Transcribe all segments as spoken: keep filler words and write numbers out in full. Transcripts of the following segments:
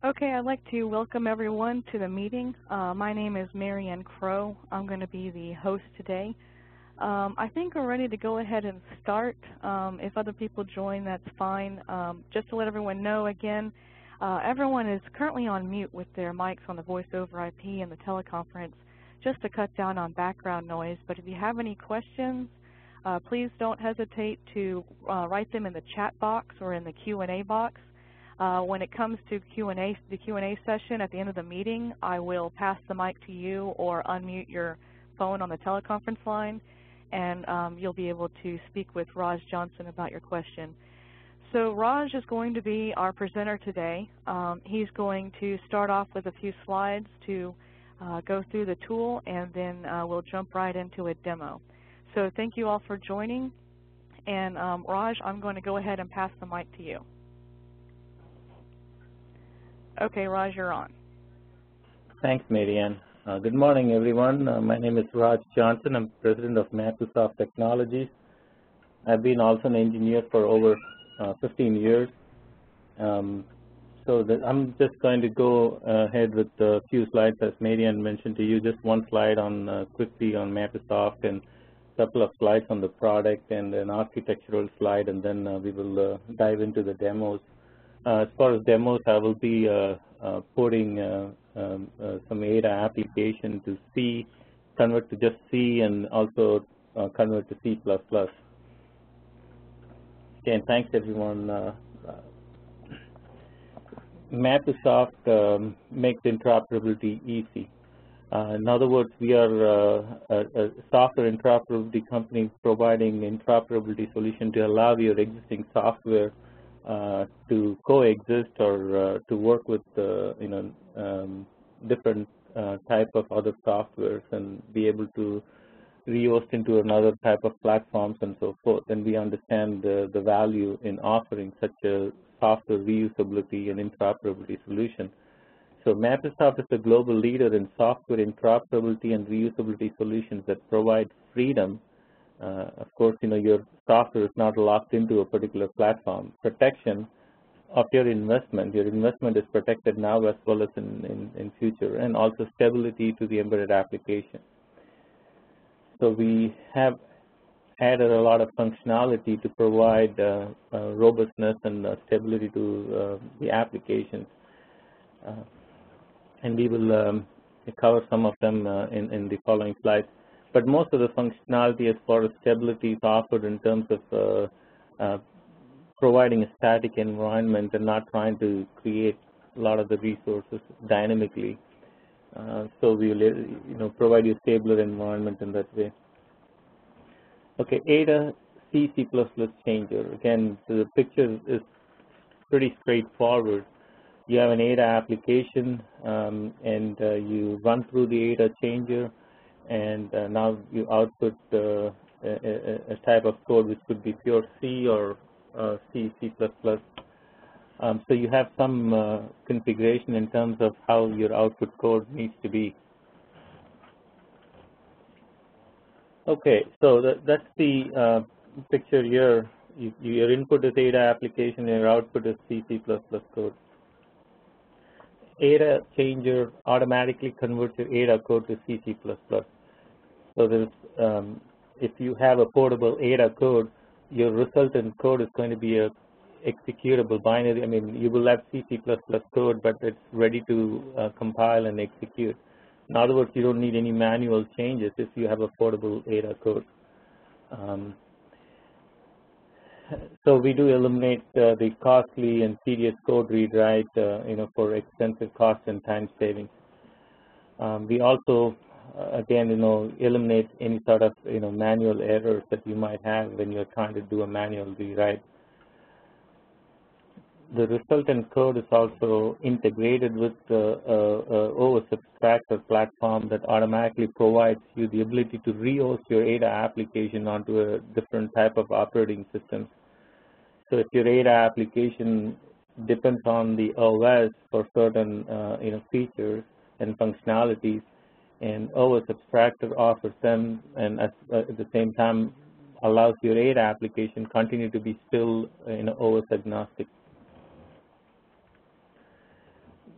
Okay, I'd like to welcome everyone to the meeting. Uh, my name is Marianne Crowe. I'm going to be the host today. Um, I think we're ready to go ahead and start. Um, if other people join, that's fine. Um, just to let everyone know again, uh, everyone is currently on mute with their mics on the voice over I P and the teleconference, just to cut down on background noise. But if you have any questions, uh, please don't hesitate to uh, write them in the chat box or in the Q and A box. Uh, when it comes to Q and A, the Q and A session at the end of the meeting, I will pass the mic to you or unmute your phone on the teleconference line, and um, you'll be able to speak with Raj Johnson about your question. So Raj is going to be our presenter today. Um, he's going to start off with a few slides to uh, go through the tool, and then uh, we'll jump right into a demo. So thank you all for joining, and um, Raj, I'm going to go ahead and pass the mic to you. Okay, Raj, you're on. Thanks, Marianne. Uh, good morning, everyone. Uh, my name is Raj Johnson. I'm president of MapuSoft Technologies. I've been also an engineer for over uh, fifteen years. Um, so that I'm just going to go ahead with a few slides, as Marianne mentioned to you. Just one slide on uh, quickly on MapuSoft, and a couple of slides on the product, and an architectural slide, and then uh, we will uh, dive into the demos. Uh, as far as demos, I will be uh, uh, porting uh, um, uh, some Ada application to C, convert to just C, and also uh, convert to C plus plus. Okay, and thanks everyone. Uh, uh, MapuSoft um, makes interoperability easy. Uh, in other words, we are uh, a, a software interoperability company providing interoperability solution to allow your existing software Uh, to coexist or uh, to work with uh, you know um, different uh, type of other softwares and be able to rehost into another type of platforms and so forth. And we understand the, the value in offering such a software reusability and interoperability solution. So MapuSoft is a global leader in software interoperability and reusability solutions that provide freedom. Uh, of course, you know, your software is not locked into a particular platform. Protection of your investment, your investment is protected now as well as in, in, in future, and also stability to the embedded application. So we have added a lot of functionality to provide uh, uh, robustness and uh, stability to uh, the applications. Uh, and we will um, cover some of them uh, in, in the following slides. But most of the functionality as far as stability is offered in terms of uh, uh, providing a static environment and not trying to create a lot of the resources dynamically. Uh, so we will you know, provide you a stabler environment in that way. Okay, Ada C C plus plus changer. Again, the picture is pretty straightforward. You have an Ada application, um, and uh, you run through the Ada changer, and uh, now you output uh, a, a type of code which could be pure C or uh, C, C plus plus. Um, so you have some uh, configuration in terms of how your output code needs to be. Okay, so that, that's the uh, picture here. You, your input is Ada application, and your output is C, C plus plus code. Ada changer automatically converts your Ada code to C, C plus plus. So there's, um, if you have a portable Ada code, your resultant code is going to be a executable binary. I mean, you will have C, C plus plus code, but it's ready to uh, compile and execute. In other words, you don't need any manual changes if you have a portable Ada code. Um, so we do eliminate uh, the costly and tedious code rewrite, uh, you know, for extensive cost and time savings. Um, we also Uh, again, you know, eliminate any sort of, you know, manual errors that you might have when you're trying to do a manual rewrite. The resultant code is also integrated with the uh, uh, O S abstractor platform that automatically provides you the ability to rehost your Ada application onto a different type of operating system. So if your Ada application depends on the O S for certain, uh, you know, features and functionalities, and O S abstractor offers them, and at, uh, at the same time allows your Ada application continue to be still, you know, O S agnostic.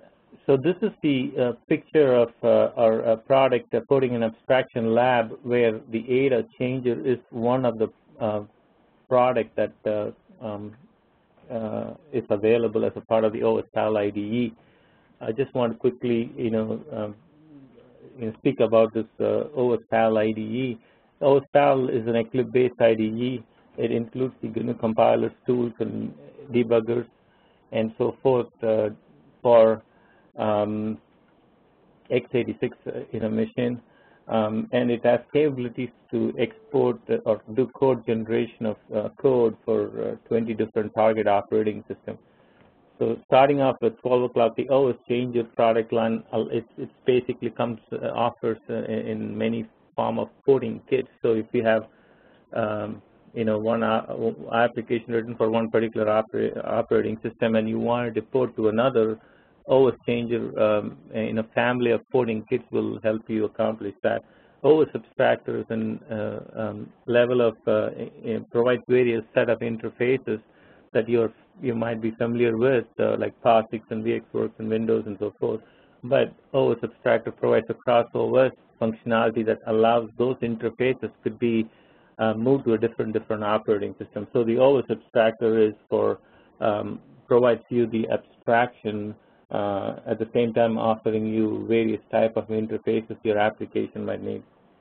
So this is the uh, picture of uh, our uh, product, uh, Coding and Abstraction Lab, where the Ada changer is one of the uh, product that uh, um, uh, is available as a part of the O S P A L I D E. I just want to quickly, you know, um, you know speak about this uh, O S P A L I D E. O S P A L is an Eclipse-based I D E. It includes the you know, compilers, tools, and debuggers, and so forth uh, for um, x eighty-six in a machine, um, and it has capabilities to export or do code generation of uh, code for uh, twenty different target operating systems. So starting off with twelve o'clock, the O S Changer product line, it, it basically comes uh, offers uh, in many form of coding kits. So if you have um, you know one uh, application written for one particular oper operating system and you wanted to port to another, O S Changer um, in a family of porting kits will help you accomplish that. O S Abstractor is a uh, um, level of uh, provides various set of interfaces that you're you might be familiar with, uh, like POSIX and VxWorks and Windows and so forth. But O S Abstractor provides a crossover functionality that allows those interfaces to be uh, moved to a different different operating system. So the O S Abstractor is for um, provides you the abstraction. Uh, at the same time offering you various type of interfaces your application might need.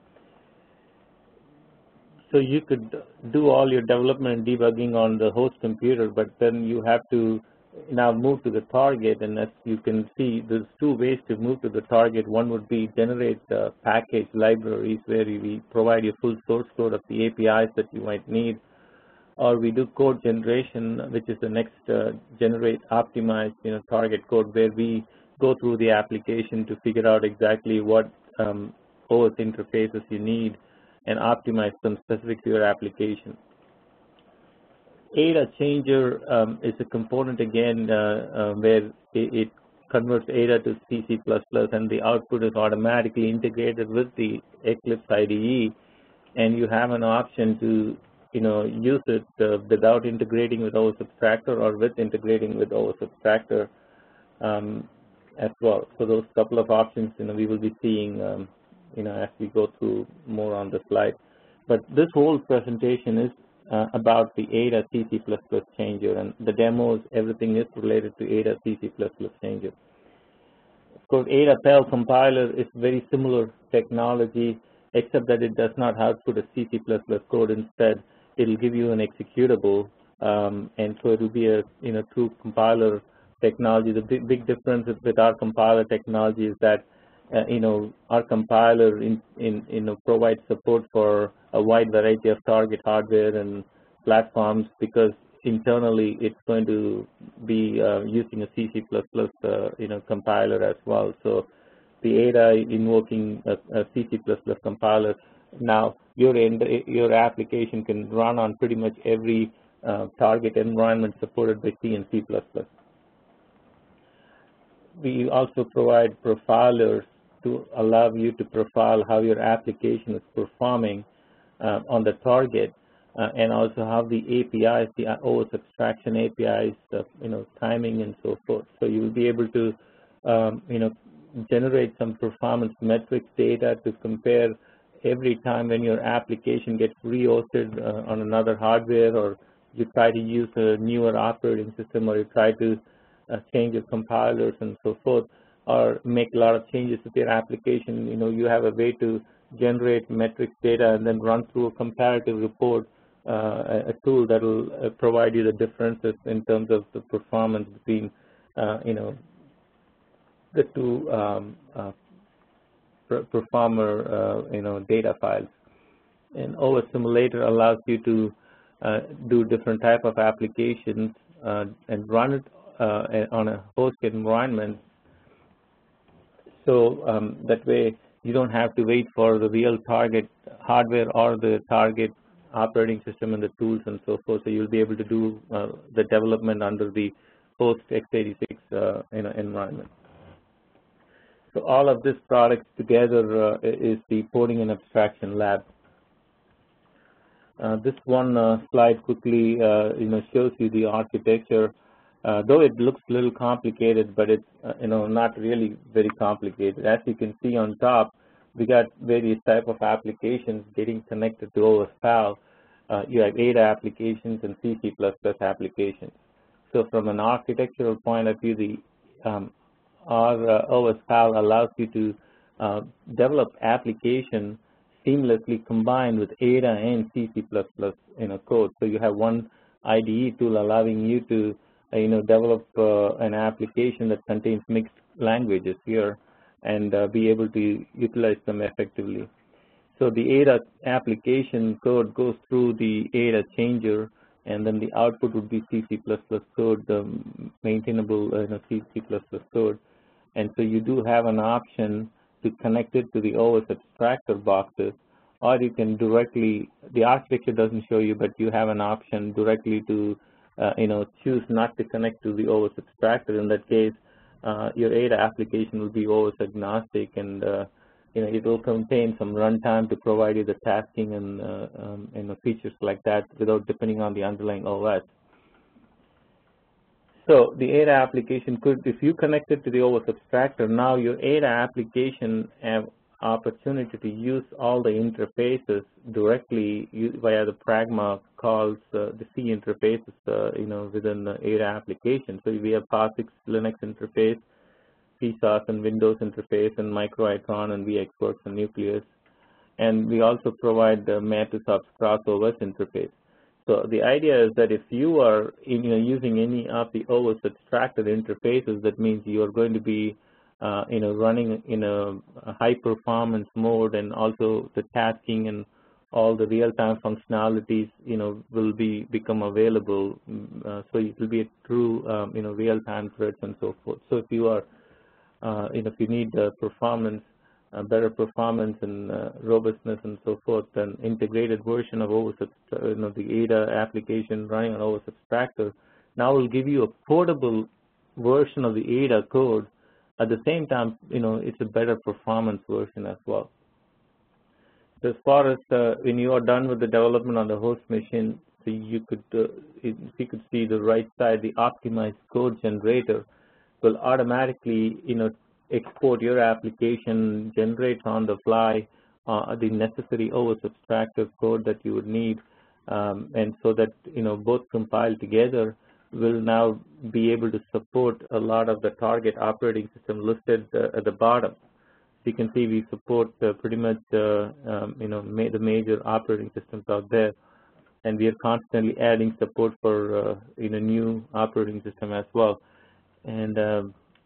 So you could do all your development and debugging on the host computer, but then you have to now move to the target, and as you can see, there's two ways to move to the target. One would be generate uh, package libraries where we provide you full source code of the A P Is that you might need, or we do code generation, which is the next uh, generate optimized you know target code, where we go through the application to figure out exactly what um, O S interfaces you need and optimize them specific to your application. Ada Changer um, is a component again uh, uh, where it, it converts Ada to C C plus plus, and the output is automatically integrated with the Eclipse I D E, and you have an option to you know, use it uh, without integrating with O S Abstractor or with integrating with O S Abstractor um, as well. So those couple of options, you know, we will be seeing, um, you know, as we go through more on the slide. But this whole presentation is uh, about the Ada C C plus plus changer, and the demos, everything is related to Ada C C plus plus changer. Of course, Ada P E L compiler is very similar technology, except that it does not output a C C plus plus code. Instead, it will give you an executable, um, and so it will be a you know true compiler technology. The big, big difference with, with our compiler technology is that uh, you know our compiler in, in you know provides support for a wide variety of target hardware and platforms, because internally it's going to be uh, using a C C plus plus uh, you know compiler as well. So the Ada invoking a, a C C plus plus compiler. Now, your, your application can run on pretty much every uh, target environment supported by C and C plus plus. We also provide profilers to allow you to profile how your application is performing uh, on the target, uh, and also how the A P Is, the O S abstraction A P Is, uh, you know, timing and so forth. So you will be able to, um, you know, generate some performance metrics data to compare every time when your application gets re-hosted uh, on another hardware, or you try to use a newer operating system, or you try to uh, change your compilers and so forth, or make a lot of changes with your application. You know, you have a way to generate metrics data and then run through a comparative report, uh, a tool that will uh, provide you the differences in terms of the performance between, uh, you know, the two um, uh, performer, uh, you know, data files. And O S Simulator allows you to uh, do different type of applications uh, and run it uh, on a host environment. So um, that way you don't have to wait for the real target hardware or the target operating system and the tools and so forth. So you'll be able to do uh, the development under the host x eighty-six uh, you know, environment. So all of this products together uh, is the Coding and Abstraction Lab. Uh, this one uh, slide quickly, uh, you know, shows you the architecture. Uh, though it looks a little complicated, but it's uh, you know not really very complicated. As you can see on top, we got various type of applications getting connected to O S P A L. Uh, you have Ada applications and C C plus plus applications. So from an architectural point of view, the um, our uh, O S P A L allows you to uh, develop application seamlessly combined with Ada and C C plus plus you know code. So you have one I D E tool allowing you to uh, you know develop uh, an application that contains mixed languages here and uh, be able to utilize them effectively. So the Ada application code goes through the Ada changer, and then the output would be C C plus plus code, the maintainable uh, you know, C C plus plus code. And so you do have an option to connect it to the O S abstractor boxes, or you can directly, the architecture doesn't show you, but you have an option directly to uh, you know, choose not to connect to the O S abstractor. In that case, uh, your Ada application will be O S agnostic, and uh, you know, it will contain some runtime to provide you the tasking and uh, um, you know, features like that without depending on the underlying O S. So the Ada application could, if you connect it to the O S abstractor, now your Ada application have opportunity to use all the interfaces directly via the pragma calls, uh, the C interfaces, uh, you know, within the Ada application. So we have POSIX Linux interface, C S O S and Windows interface, and MicroItron and VxWorks and Nucleus. And we also provide the MapuSoft CrossOS interface. So the idea is that if you are you know, using any of the O S abstracted interfaces, that means you are going to be uh, you know, running in a, a high performance mode, and also the tasking and all the real-time functionalities you know, will be become available. Uh, so it will be a true um, you know, real-time threads and so forth. So if you are Uh, you know, if you need uh, performance, uh, better performance and uh, robustness and so forth, an integrated version of O S, you know, the Ada application running on O S abstractor now will give you a portable version of the Ada code. At the same time, you know, it's a better performance version as well. So as far as uh, when you are done with the development on the host machine, so you could, uh, if you could see the right side, the optimized code generator will automatically, you know, export your application, generate on the fly uh, the necessary O S abstractor code that you would need, um, and so that you know both compiled together will now be able to support a lot of the target operating system listed uh, at the bottom. So you can see we support uh, pretty much uh, um, you know ma the major operating systems out there, and we are constantly adding support for uh, you know new operating system as well. And um,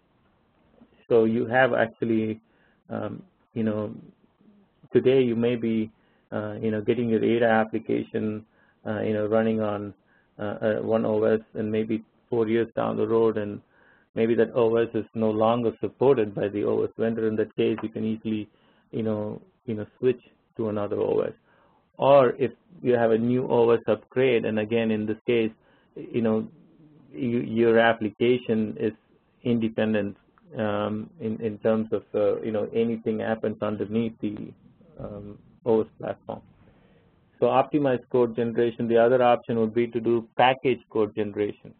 so you have actually, um, you know, today you may be, uh, you know, getting your Ada application, uh, you know, running on uh, uh, one O S, and maybe four years down the road, and maybe that O S is no longer supported by the O S vendor. In that case, you can easily, you know, you know, switch to another O S. Or if you have a new O S upgrade, and again in this case, you know, You, your application is independent um, in, in terms of, uh, you know, anything happens underneath the um, O S platform. So optimized code generation, the other option would be to do package code generation.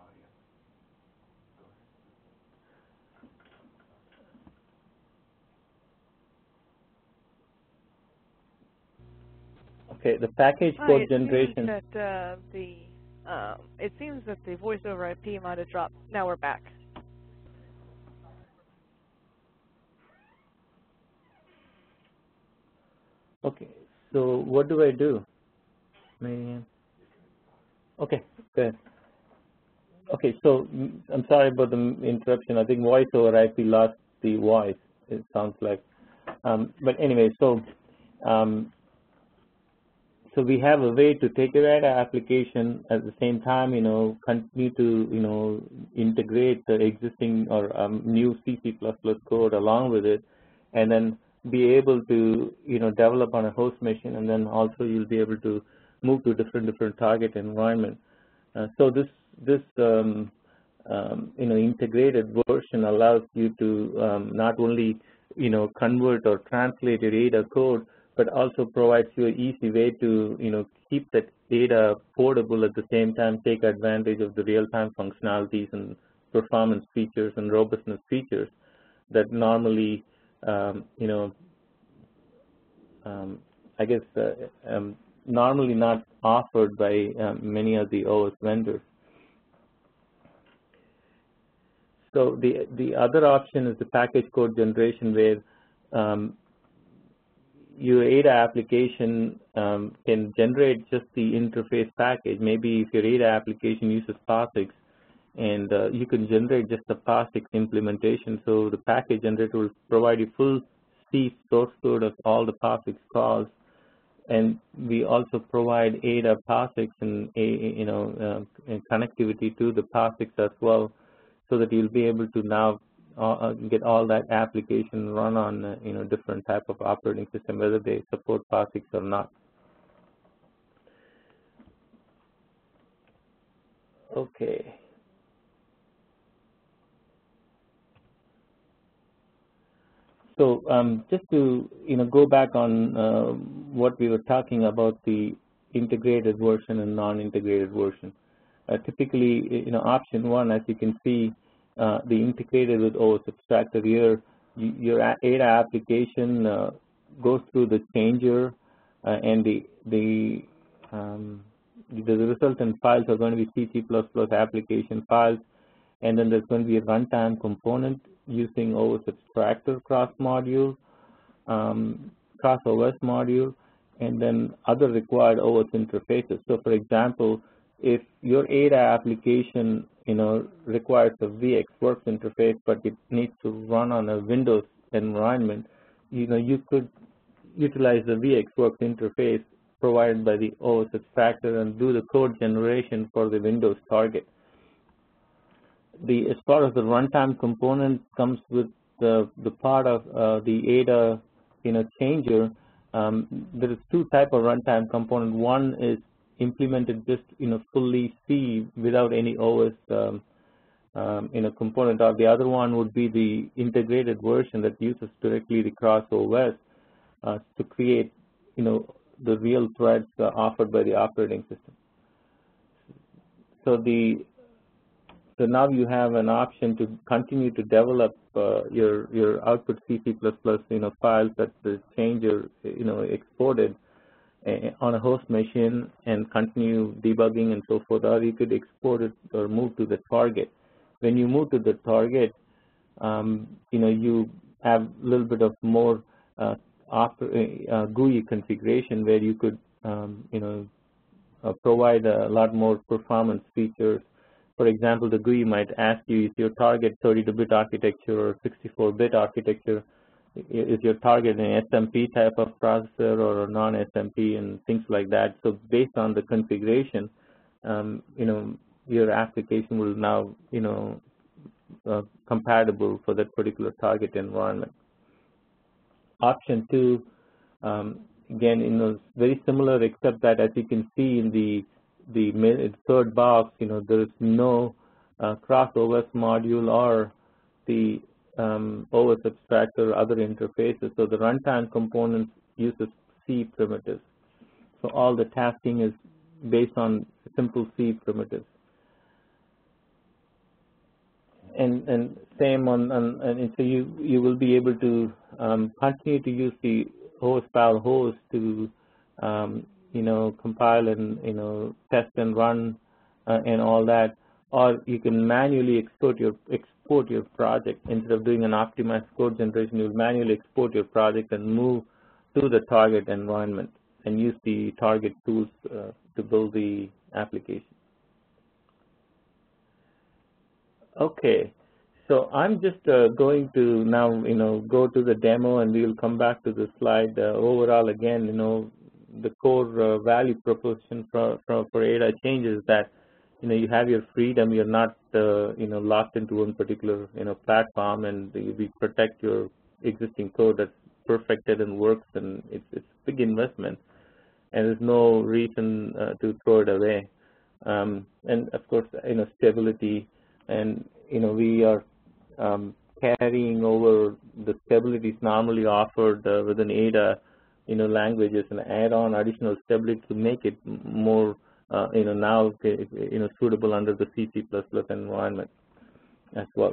Okay, the package Hi, code it generation. Seems that, uh, the, uh, it seems that the voice over I P might have dropped. Now we're back. Okay, so what do I do? Marianne? Okay, good. Okay, so I'm sorry about the interruption. I think voice over I P lost the voice, it sounds like. Um, but anyway, so um, so we have a way to take your Ada application at the same time, you know, continue to, you know, integrate the existing or um, new C C plus plus code along with it, and then be able to, you know, develop on a host machine, and then also you'll be able to move to different different target environment. Uh, so this this um, um, you know integrated version allows you to um, not only you know convert or translate your Ada code, but also provides you an easy way to you know keep that Ada portable at the same time, take advantage of the real-time functionalities and performance features and robustness features that normally, um, you know, um, I guess uh, um, normally not offered by um, many of the O S vendors. So the the other option is the package code generation, where um, your Ada application um, can generate just the interface package. Maybe if your Ada application uses POSIX, and uh, you can generate just the POSIX implementation. So the package generator will provide you full C source code of all the POSIX calls, and we also provide Ada POSIX and a you know uh, connectivity to the POSIX as well, so that you'll be able to now uh, get all that application run on uh, you know different type of operating system, whether they support POSIX or not. Okay. So um, just to you know go back on uh, what we were talking about, the integrated version and non-integrated version. Uh, typically, you know, option one, as you can see, uh, the integrated with O S abstractor here, you, your Ada application uh, goes through the changer, uh, and the the um, the resultant files are going to be C, C plus plus application files, and then there's going to be a runtime component using O S abstractor cross module, um, cross O S module, and then other required O S interfaces. So, for example, if your Ada application, you know, requires a VxWorks interface, but it needs to run on a Windows environment, you know, you could utilize the VxWorks interface provided by the O S abstractor and do the code generation for the Windows target. The, as far as the runtime component comes with the, the part of uh, the Ada, you know, changer, um, there is two type of runtime component. One is implemented just, you know, fully C without any O S, um, um, you know, component. Or the other one would be the integrated version that uses directly the cross O S uh, to create, you know, the real threads uh, offered by the operating system. So the So now you have an option to continue to develop uh, your your output C, C plus plus you know files that the changer you know exported uh, on a host machine and continue debugging and so forth, or you could export it or move to the target. When you move to the target, um, you know you have a little bit of more uh, after, uh, G U I configuration where you could um, you know uh, provide a lot more performance features. For example, the G U I might ask you, is your target thirty-two bit architecture or sixty-four bit architecture? Is your target an S M P type of processor or a non-S M P, and things like that. So based on the configuration, um, you know, your application will now, you know, uh, compatible for that particular target environment. Option two, um, again, you know, very similar, except that as you can see in the the third box, you know, there is no uh, cross O S module or the um, O S abstractor or other interfaces. So the runtime component uses C primitives. So all the tasking is based on simple C primitives. And and same on, on and so you you will be able to um, continue to use the O S file host to um, you know, compile and, you know, test and run uh, and all that, or you can manually export your export your project. Instead of doing an optimized code generation, you'll manually export your project and move to the target environment and use the target tools uh, to build the application. Okay, so I'm just uh, going to now, you know, go to the demo, and we will come back to the slide. Uh, overall, again, you know, the core uh, value proposition for, for, for Ada changes that, you know, you have your freedom. You're not, uh, you know, locked into one particular, you know, platform, and we protect your existing code that's perfected and works, and it's, it's a big investment, and there's no reason uh, to throw it away. Um, and of course, you know, stability, and, you know, we are um, carrying over the stabilities normally offered uh, within Ada, you know, languages and add on additional stability to make it more, uh, you know, now, you know, suitable under the C, C plus plus environment as well.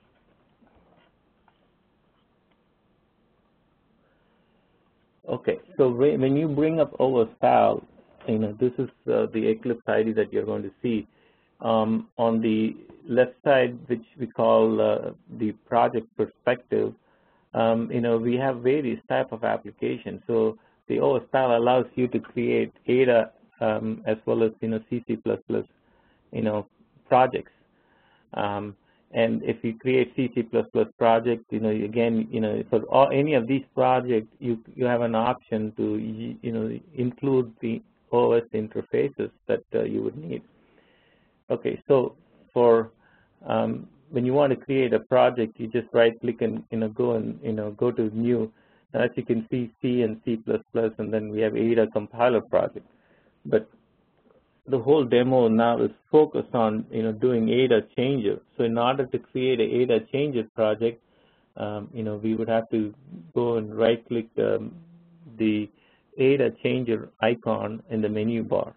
Okay, so when you bring up O S file, you know, this is uh, the Eclipse I D that you're going to see. Um, on the left side, which we call uh, the project perspective, um, you know, we have various type of applications. So the O S file allows you to create Ada um, as well as, you know, C, C plus plus, you know, projects. Um, and if you create C, C plus plus project, you know, again, you know, for all, any of these projects, you you have an option to, you know, include the O S interfaces that uh, you would need. Okay, so for um, when you want to create a project, you just right-click and, you know, go and, you know, go to New. As you can see, C and C plus plus, and then we have Ada compiler project. But the whole demo now is focused on, you know, doing Ada changer. So in order to create a Ada changer project, um, you know, we would have to go and right-click um, the Ada changer icon in the menu bar.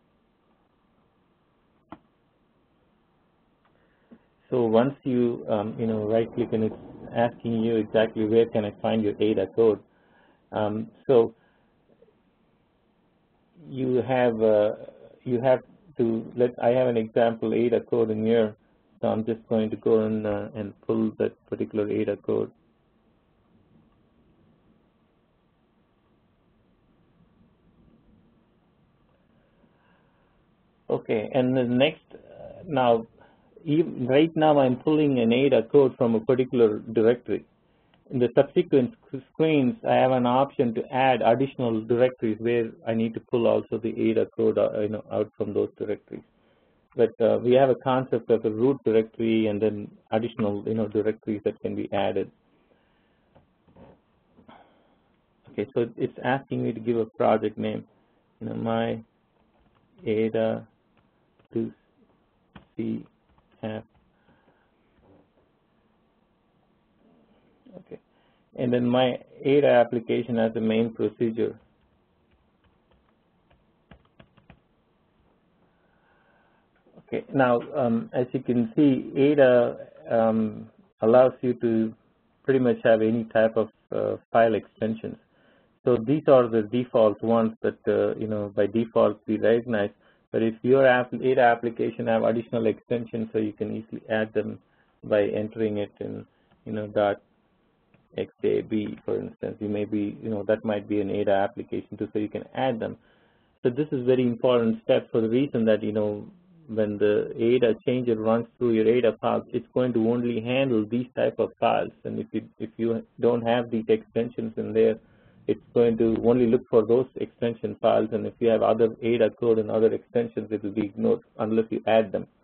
So once you, um, you know, right-click and it's asking you exactly where can I find your Ada code. Um, so you have uh, you have to let. I have an example Ada code in here, so I'm just going to go in uh, and pull that particular Ada code. Okay, and the next uh, now. Even right now, I'm pulling an Ada code from a particular directory. In the subsequent screens, I have an option to add additional directories where I need to pull also the Ada code, uh, you know, out from those directories. But uh, we have a concept of a root directory and then additional, you know, directories that can be added. Okay, so it's asking me to give a project name. You know, my Ada to C. Okay, and then my Ada application has a main procedure. Okay, now um, as you can see, Ada um, allows you to pretty much have any type of uh, file extensions. So these are the default ones that uh, you know, by default we recognize. But if your app, Ada application have additional extensions, so you can easily add them by entering it in, you know, dot X A B, for instance. You may be, you know, that might be an Ada application too, so you can add them. So this is very important step for the reason that, you know, when the Ada changer runs through your Ada files, it's going to only handle these type of files. And if you if you don't have these extensions in there, it's going to only look for those extension files, and if you have other Ada code and other extensions, it will be ignored unless you add them.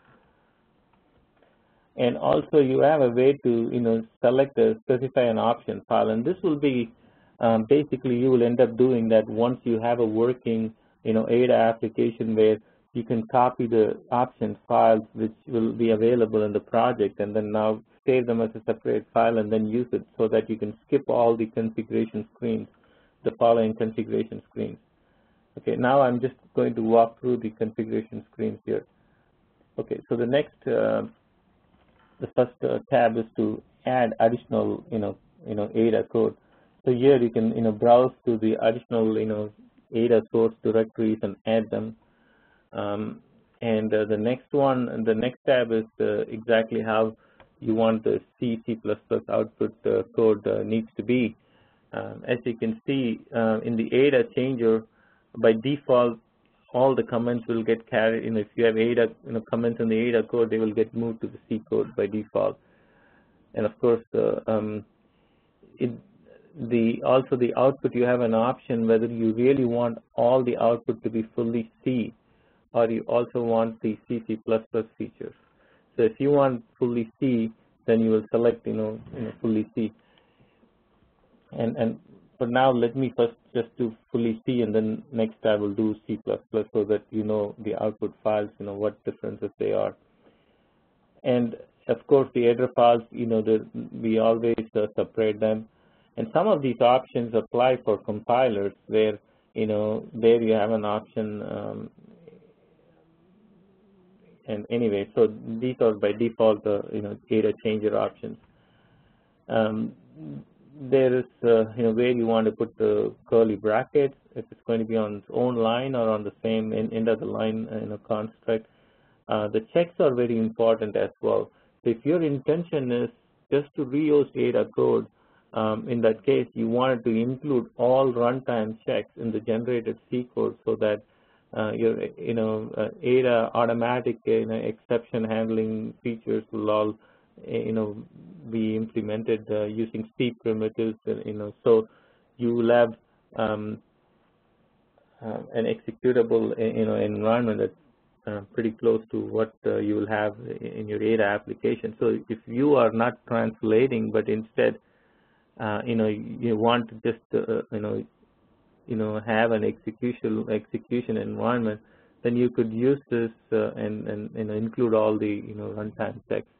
And also, you have a way to, you know, select a specify an option file, and this will be um, basically you will end up doing that once you have a working, you know, Ada application where you can copy the option files which will be available in the project, and then now save them as a separate file and then use it so that you can skip all the configuration screens, the following configuration screens. Okay, now I'm just going to walk through the configuration screens here. Okay, so the next, uh, the first uh, tab is to add additional, you know, you know, Ada code. So here you can, you know, browse to the additional, you know, Ada source directories and add them. Um, and uh, the next one, the next tab is uh, exactly how you want the C, C plus plus output uh, code uh, needs to be. Um, as you can see uh, in the Ada changer, by default, all the comments will get carried. You know, if you have Ada, you know, comments in the Ada code, they will get moved to the C code by default. And of course, uh, um, it, the also the output, you have an option whether you really want all the output to be fully C, or you also want the C, C plus plus features. So if you want fully C, then you will select, you know, you know fully C. And and for now, let me first just do fully C, and then next I will do C plus plus, so that you know the output files, you know, what differences they are. And of course, the header files, you know, the, we always uh, separate them. And some of these options apply for compilers where, you know, there you have an option. Um, and anyway, so these are by default, uh, you know, data changer options. Um, there is, uh, you know, where you want to put the curly brackets, if it's going to be on its own line or on the same end of the line, you know, construct. Uh, the checks are very important as well. So if your intention is just to reuse Ada code, um, in that case, you wanted to include all runtime checks in the generated C code so that uh, your, you know, uh, Ada automatic, you know, exception handling features will all, you know, be implemented uh, using C primitives, you know, so you will have um, uh, an executable, you know, environment that's Uh, pretty close to what uh, you will have in your Ada application. So if you are not translating, but instead, uh, you know, you want to just, uh, you know, you know, have an execution execution environment, then you could use this uh, and and you know include all the you know runtime checks.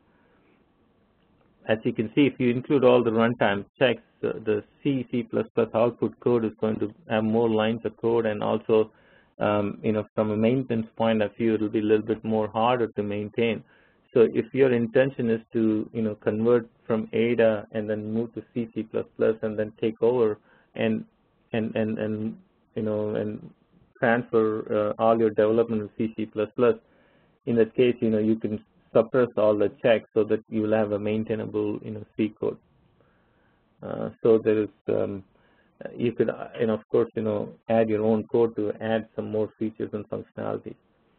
As you can see, if you include all the runtime checks, uh, the C C plus plus output code is going to have more lines of code, and also Um, you know, from a maintenance point of view, it will be a little bit more harder to maintain. So if your intention is to, you know, convert from Ada and then move to C C plus plus and then take over and, and, and, and you know, and transfer uh, all your development to C C plus plus, in that case, you know, you can suppress all the checks so that you will have a maintainable, you know, C code. Uh, so there is, um, you could, and of course, you know, add your own code to add some more features and functionalities.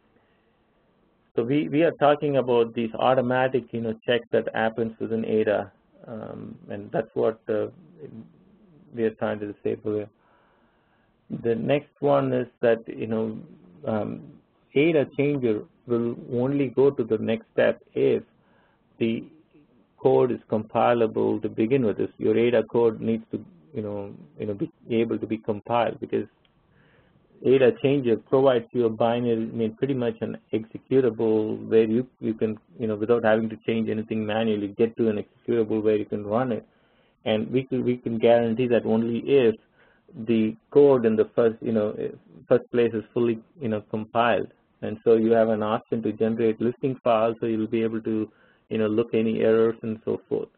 So we, we are talking about these automatic, you know, checks that happens within Ada, um, and that's what uh, we are trying to disable here. The next one is that, you know, um, Ada changer will only go to the next step if the code is compilable to begin with. This your Ada code needs to you know, you know, be able to be compiled, because Ada changer provides you a binary, I mean, pretty much an executable where you you can, you know, without having to change anything manually, get to an executable where you can run it, and we can we can guarantee that only if the code in the first, you know, first place is fully, you know, compiled, and so you have an option to generate listing files, so you'll be able to, you know, look any errors and so forth.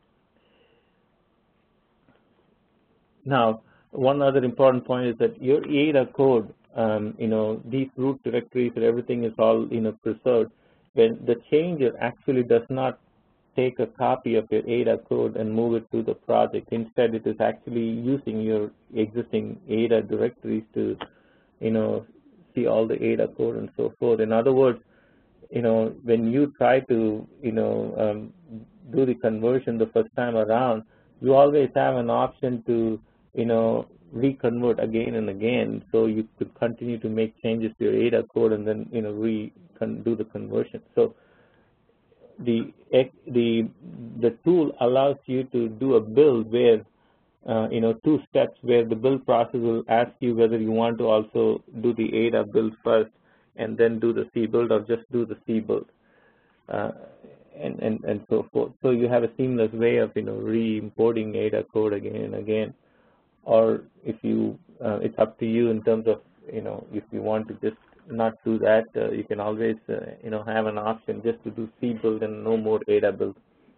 Now, one other important point is that your Ada code, um, you know, these root directories and everything is all, you know, preserved. When the changer actually does not take a copy of your Ada code and move it to the project. Instead, it is actually using your existing Ada directories to, you know, see all the Ada code and so forth. In other words, you know, when you try to, you know, um, do the conversion the first time around, you always have an option to, you know, reconvert again and again, so you could continue to make changes to your Ada code and then, you know, re do the conversion. So the the the tool allows you to do a build where, uh, you know, two steps where the build process will ask you whether you want to also do the Ada build first and then do the C build, or just do the C build, uh, and and and so forth. So you have a seamless way of, you know, re-importing Ada code again and again. Or if you, uh, it's up to you in terms of, you know, if you want to just not do that, uh, you can always, uh, you know, have an option just to do C build and no more Ada build.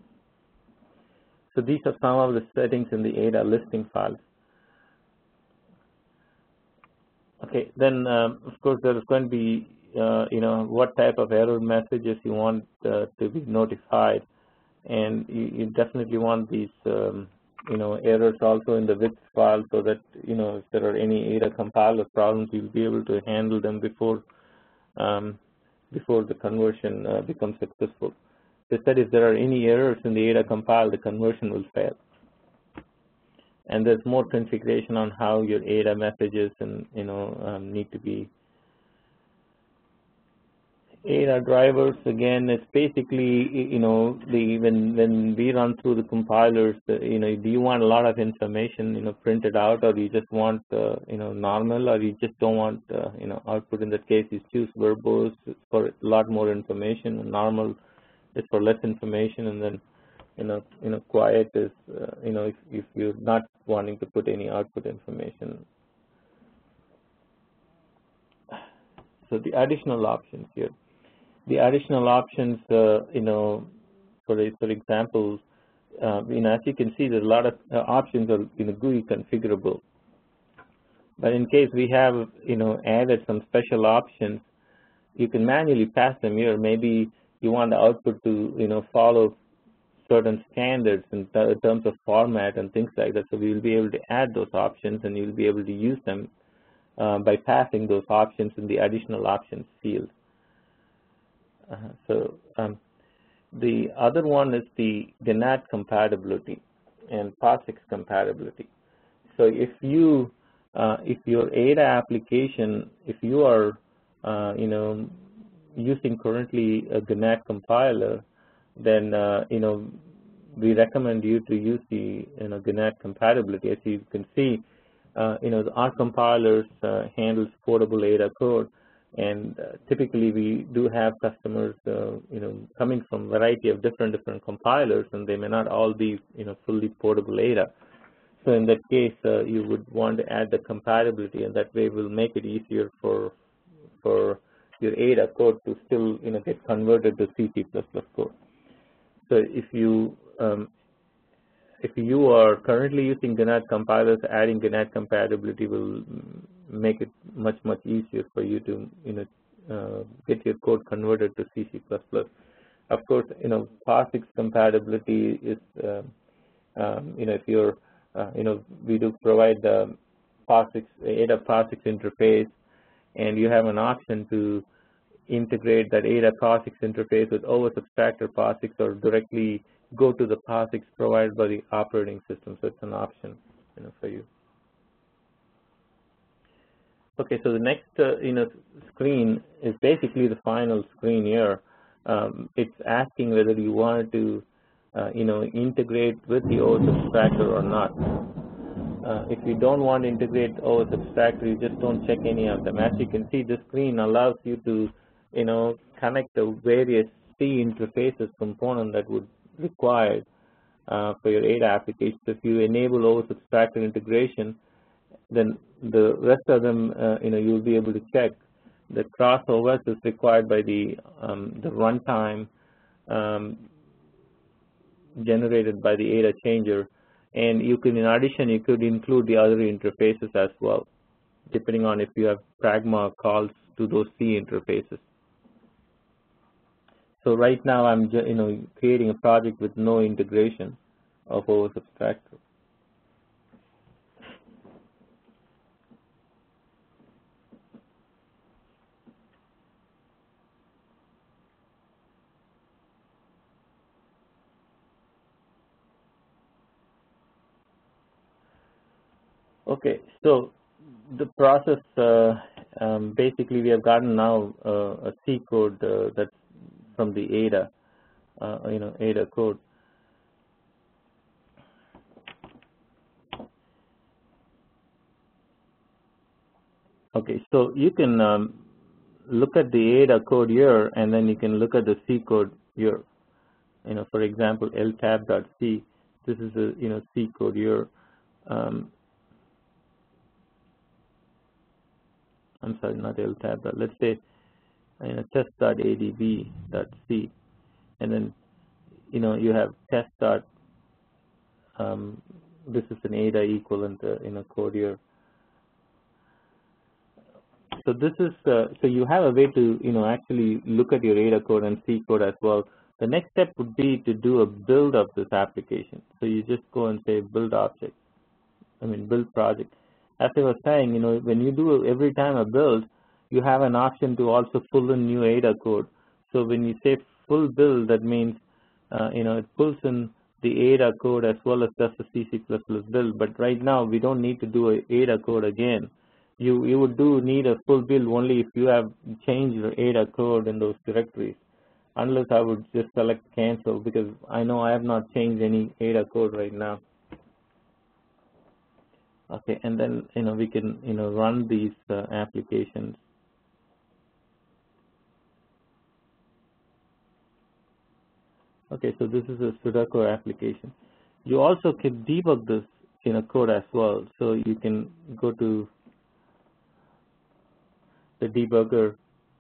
So these are some of the settings in the Ada listing files. Okay, then um, of course there is going to be, uh, you know, what type of error messages you want uh, to be notified, and you, you definitely want these, um, you know, errors also in the width file, so that, you know, if there are any Ada compiler problems, you'll be able to handle them before um, before the conversion uh, becomes successful. They said if there are any errors in the Ada compile, the conversion will fail. And there's more configuration on how your Ada messages and, you know, um, need to be. Ada drivers, again, it's basically, you know, the when when we run through the compilers, uh, you know, do you want a lot of information, you know, printed out, or you just want, uh, you know, normal, or you just don't want, uh, you know, output? In that case, you choose verbose for a lot more information, and normal is for less information, and then you know, you know, quiet is, uh, you know, if, if you're not wanting to put any output information. So the additional options here. The additional options, uh, you know, for, for example, uh, you know, as you can see, there's a lot of uh, options are, you know, G U I configurable. But in case we have, you know, added some special options, you can manually pass them here. Maybe you want the output to, you know, follow certain standards in, th in terms of format and things like that. So we will be able to add those options, and you'll be able to use them uh, by passing those options in the additional options field. Uh, so um, the other one is the Gannett compatibility and POSIX compatibility. So if you, uh, if your Ada application, if you are, uh, you know, using currently a Gannett compiler, then uh, you know, we recommend you to use the, you know, Gannett compatibility. As you can see, uh, you know, our compilers uh, handles portable Ada code, and uh, typically we do have customers, uh, you know, coming from a variety of different different compilers, and they may not all be, you know, fully portable Ada. So in that case, uh, you would want to add the compatibility, and that way will make it easier for for your Ada code to still, you know, get converted to C, C plus plus code. So if you um, if you are currently using Gannett compilers, adding Gannett compatibility will make it much much easier for you to, you know, uh, get your code converted to C, C plus plus. Of course, you know, POSIX compatibility is, uh, um, you know, if you're, uh, you know, we do provide the POSIX Ada POSIX interface, and you have an option to integrate that Ada POSIX interface with O S Abstractor POSIX, or directly go to the POSIX provided by the operating system. So it's an option, you know, for you. Okay, so the next, uh, you know, screen is basically the final screen here. Um, it's asking whether you want to, uh, you know, integrate with the O S Abstractor or not. Uh, if you don't want to integrate O S Abstractor, you just don't check any of them. As you can see, this screen allows you to, you know, connect the various C interfaces component that would require uh, for your Ada application. So if you enable O S Abstractor integration, then the rest of them, uh, you know, you'll be able to check. The cross O S is required by the um, the runtime um, generated by the Ada changer, and you can, in addition, you could include the other interfaces as well, depending on if you have pragma calls to those C interfaces. So right now, I'm, you know, creating a project with no integration of O S Abstractor. Okay, so the process, uh, um, basically we have gotten now uh, a C code uh, that's from the Ada, uh, you know, Ada code. Okay, so you can um, look at the Ada code here, and then you can look at the C code here. You know, for example, ltab.c, this is a, you know, C code here. Um, I'm sorry, not ltab, but let's say, you know, test.adb.c, and then, you know, you have test. Um, this is an Ada equivalent, uh, you know, code here. So this is, uh, so you have a way to, you know, actually look at your Ada code and C code as well. The next step would be to do a build of this application. So you just go and say build object, I mean build project. As I was saying, you know, when you do every time a build, you have an option to also pull in new Ada code. So when you say full build, that means, uh, you know, it pulls in the Ada code as well as just the C, C plus plus build. But right now, we don't need to do a Ada code again. You, you would do need a full build only if you have changed your Ada code in those directories. Unless I would just select cancel, because I know I have not changed any Ada code right now. Okay, and then, you know, we can, you know, run these uh, applications. Okay, so this is a Sudoku application. You also can debug this in a code as well. So you can go to the debugger.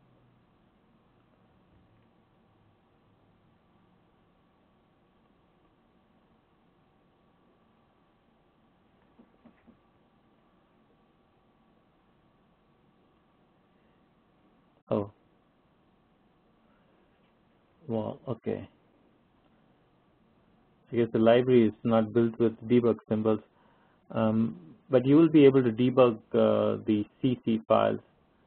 Oh, well, okay. I guess the library is not built with debug symbols, um, but you will be able to debug uh, the C C files.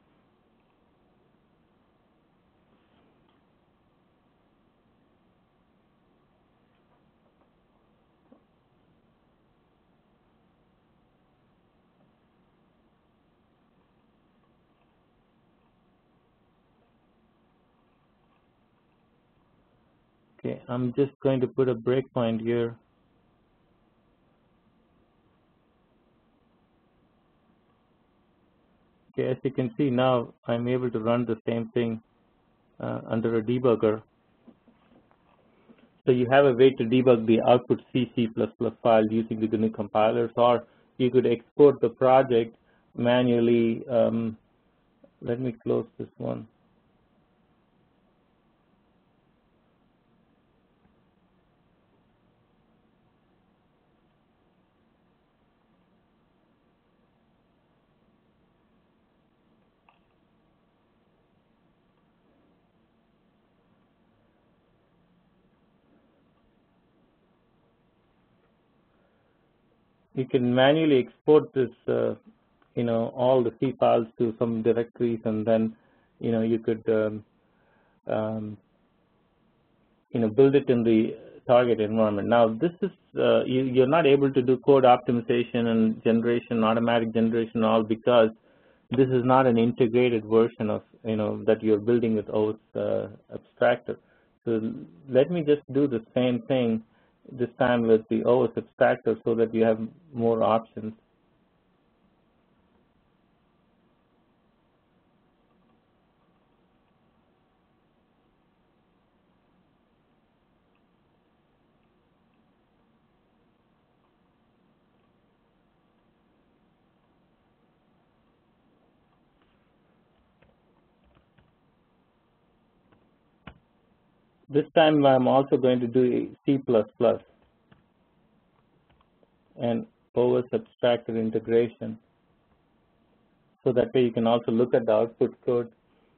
Okay, I'm just going to put a breakpoint here. Okay, as you can see now, I'm able to run the same thing uh, under a debugger. So you have a way to debug the output C C plus plus file using the G N U compilers, or you could export the project manually. Um, let me close this one. You can manually export this, uh, you know, all the C files to some directories, and then, you know, you could, um, um, you know, build it in the target environment. Now, this is, uh, you, you're not able to do code optimization and generation, automatic generation, all because this is not an integrated version of, you know, that you're building with O S uh, Abstractor. So let me just do the same thing this time with the O S Abstractor so that you have more options. This time I'm also going to do C plus plus and O S Abstractor integration, so that way you can also look at the output code.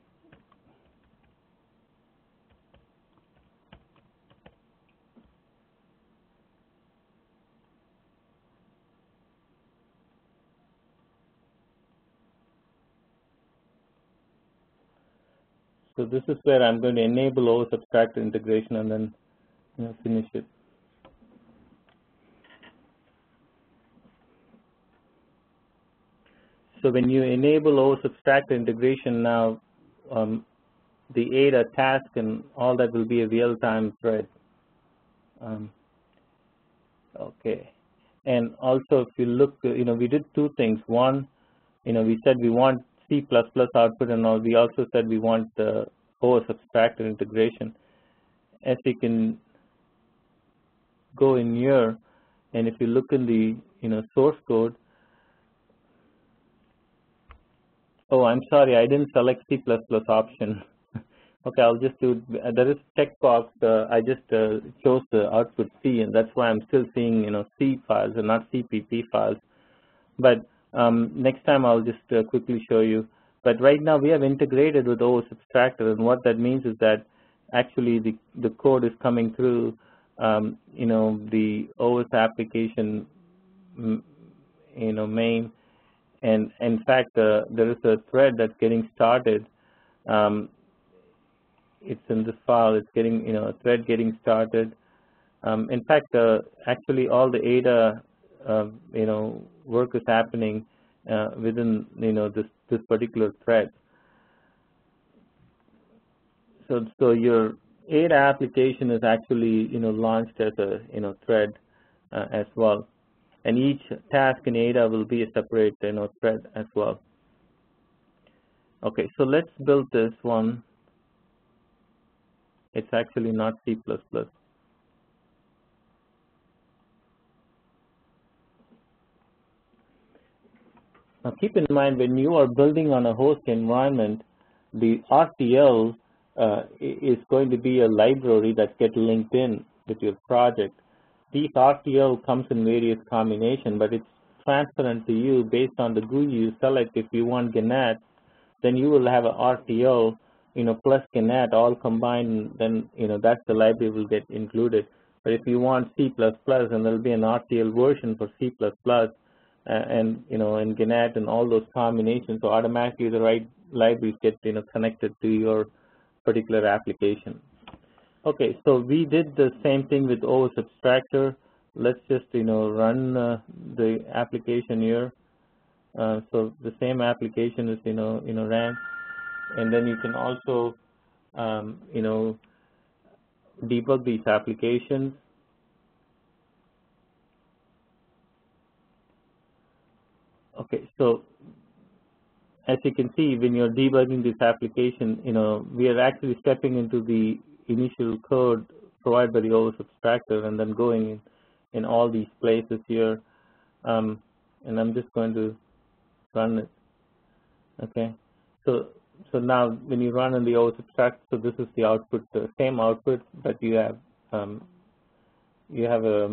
So this is where I'm going to enable O S Abstractor integration and then, you know, finish it. So when you enable O S Abstractor integration now, um, the Ada task and all that will be a real-time thread. Um, okay. And also, if you look, you know, we did two things. One, you know, we said we want C plus plus output, and all. We also said we want the O S Abstractor integration. As you can go in here, and if you look in the, you know, source code, oh, I'm sorry, I didn't select C plus plus option. Okay, I'll just do, there is checkbox, uh, I just uh, chose the output C, and that's why I'm still seeing, you know, C files and not C P P files. But um, next time I'll just uh, quickly show you. But right now we have integrated with O S Abstractor, and what that means is that actually the, the code is coming through, um, you know, the O S application, you know, main. And in fact, uh, there is a thread that's getting started. Um, it's in this file. It's getting, you know, a thread getting started. Um, in fact, uh, actually, all the Ada, uh, you know, work is happening uh, within, you know, this this particular thread. So, so your Ada application is actually, you know, launched as a, you know, thread uh, as well. And each task in Ada will be a separate, you know, thread as well. Okay, so let's build this one. It's actually not C plus plus. Now keep in mind, when you are building on a host environment, the R T L uh, is going to be a library that gets linked in with your project. These R T L comes in various combinations, but it's transparent to you based on the G U I you select. If you want Gannett, then you will have a R T L, you know, plus Gannett all combined, then, you know, that's the library will get included. But if you want C plus plus, then there'll be an R T L version for C plus plus, and, you know, and Gannett and all those combinations, so automatically the right libraries get, you know, connected to your particular application. Okay, so we did the same thing with O S Abstractor. Let's just, you know, run uh, the application here. Uh, so the same application is, you know, you know, ran, and then you can also, um, you know, debug these applications. Okay, so as you can see, when you're debugging this application, you know, we are actually stepping into the initial code provided by the O S Abstractor and then going in, in all these places here. Um, and I'm just going to run it. Okay, so so now when you run in the O S Abstractor, so this is the output, the same output, but you have um, you have a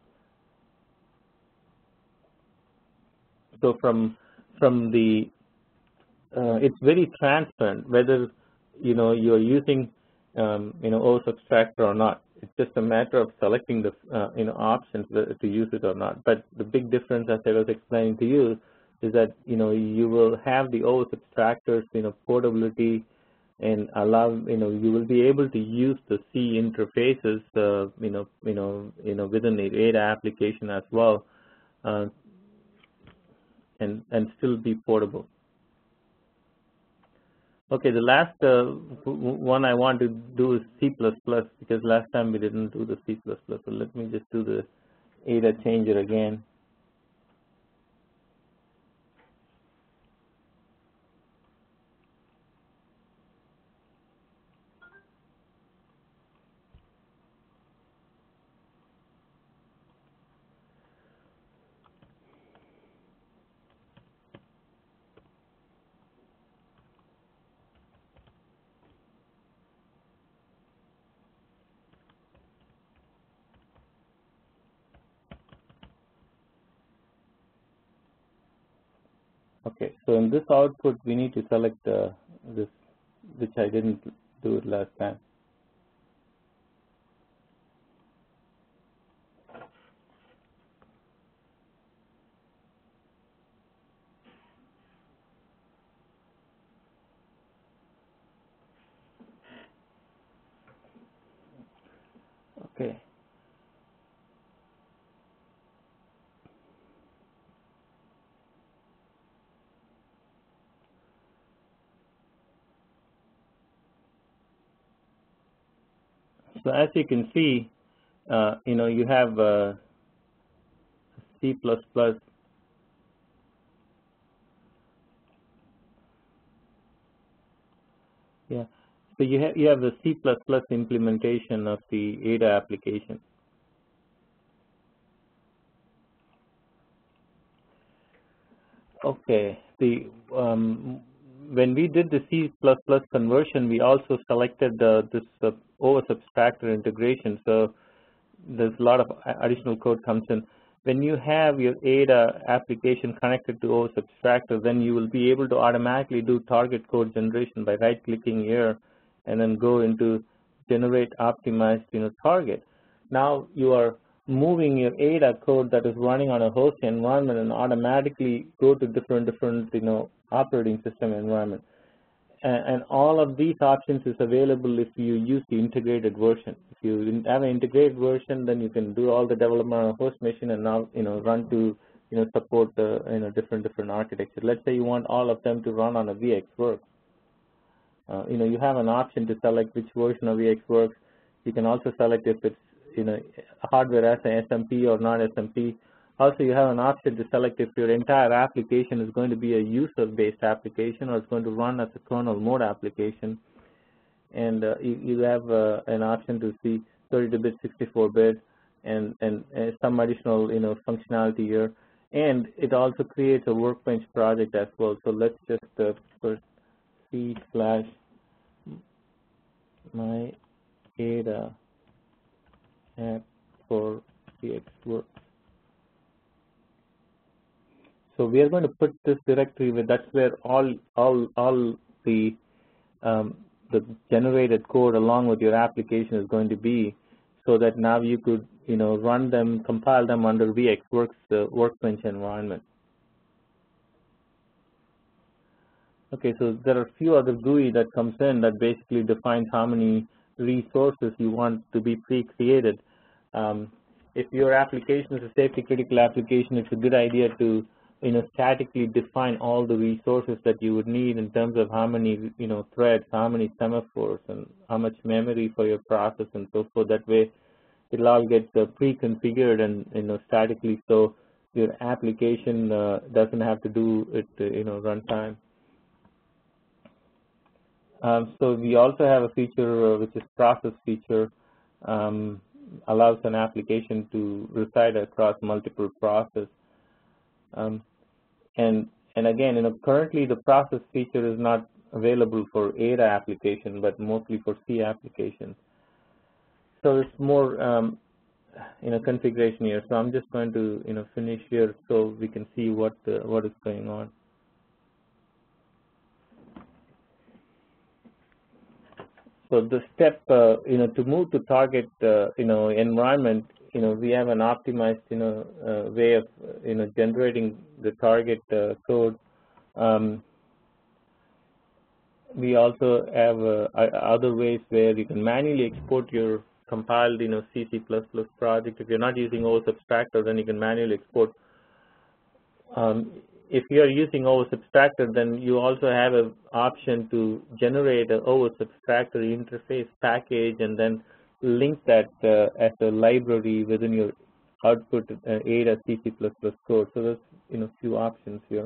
so from from the uh, it's very transparent whether, you know, you're using um, you know, O S Abstractor or not. It's just a matter of selecting the uh, you know, options to use it or not. But the big difference, as I was explaining to you, is that, you know, you will have the O S Abstractor's, you know, portability, and allow, you know, you will be able to use the C interfaces, uh, you know, you know, you know, within the Ada application as well, uh, and and still be portable. Okay, the last uh, one I want to do is C plus plus, because last time we didn't do the C plus plus. So let me just do the Ada changer again. Okay, so in this output, we need to select uh, this, which I didn't do it last time. Okay. So as you can see, uh, you know, you have uh, C plus plus. Yeah. So you have you have the C plus plus implementation of the Ada application. Okay. The um, when we did the C plus plus conversion, we also selected uh, this uh, O S Abstractor integration. So there's a lot of additional code comes in. When you have your Ada application connected to O S Abstractor, then you will be able to automatically do target code generation by right-clicking here, and then go into generate optimized, you know, target. Now you are moving your Ada code that is running on a host environment and automatically go to different different, you know, operating system environment. And, and all of these options is available if you use the integrated version. If you have an integrated version, then you can do all the development on a host machine and now, you know, run to, you know, support the, you know, different different architecture. Let's say you want all of them to run on a VxWorks. Uh, you know, you have an option to select which version of VxWorks. You can also select if it's, you know, hardware as an S M P or not S M P. Also, you have an option to select if your entire application is going to be a user-based application or it's going to run as a kernel mode application. And uh, you, you have uh, an option to see thirty-two bit, sixty-four bit, and, and, and some additional, you know, functionality here. And it also creates a workbench project as well. So let's just uh, first C slash my Ada app for VxWorks. So we are going to put this directory where that's where all all all the um, the generated code along with your application is going to be, so that now you could you know run them, compile them under VxWorks uh, workbench environment. Okay, so there are a few other G U I that comes in that basically defines how many resources you want to be pre-created. Um, if your application is a safety critical application, it's a good idea to you know statically define all the resources that you would need in terms of how many you know threads, how many semaphores, and how much memory for your process and so forth. That way, it'll all get uh, pre-configured and you know statically, so your application uh, doesn't have to do it uh, you know runtime. Um, so we also have a feature uh, which is process feature, um, allows an application to reside across multiple processes. Um, and and again, you know, currently the process feature is not available for Ada application, but mostly for C applications. So it's more um, you know configuration here. So I'm just going to you know finish here so we can see what uh, what is going on. So the step, uh, you know, to move to target, uh, you know, environment, you know, we have an optimized, you know, uh, way of, you know, generating the target uh, code. Um, we also have uh, other ways where you can manually export your compiled, you know, C, C plus plus project. If you're not using O S Abstractor, then you can manually export. Um, If you are using O S Abstractor, then you also have an option to generate an O S Abstractor interface package and then link that uh, as a library within your output uh, Ada C, C plus plus code. So there's you know few options here.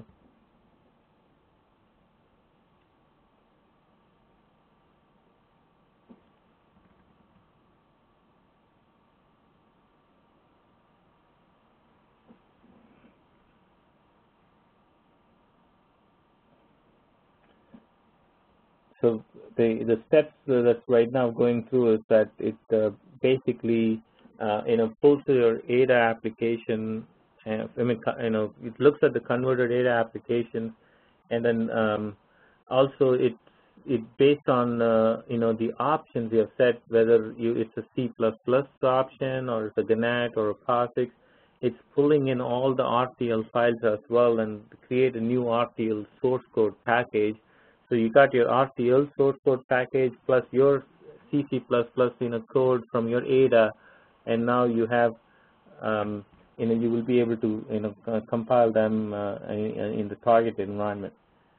So the the steps uh, that's right now going through is that it uh, basically uh, you know pulls to your Ada application. Uh, I mean, you know, it looks at the converted Ada applications, and then um, also it it based on uh, you know the options you have set, whether you it's a C plus plus option or it's a Gannett or a POSIX. It's pulling in all the R T L files as well and create a new R T L source code package. So you got your R T L source code package plus your C, C plus plus you know code from your Ada, and now you have um, you know you will be able to you know uh, compile them uh, in, in the target environment.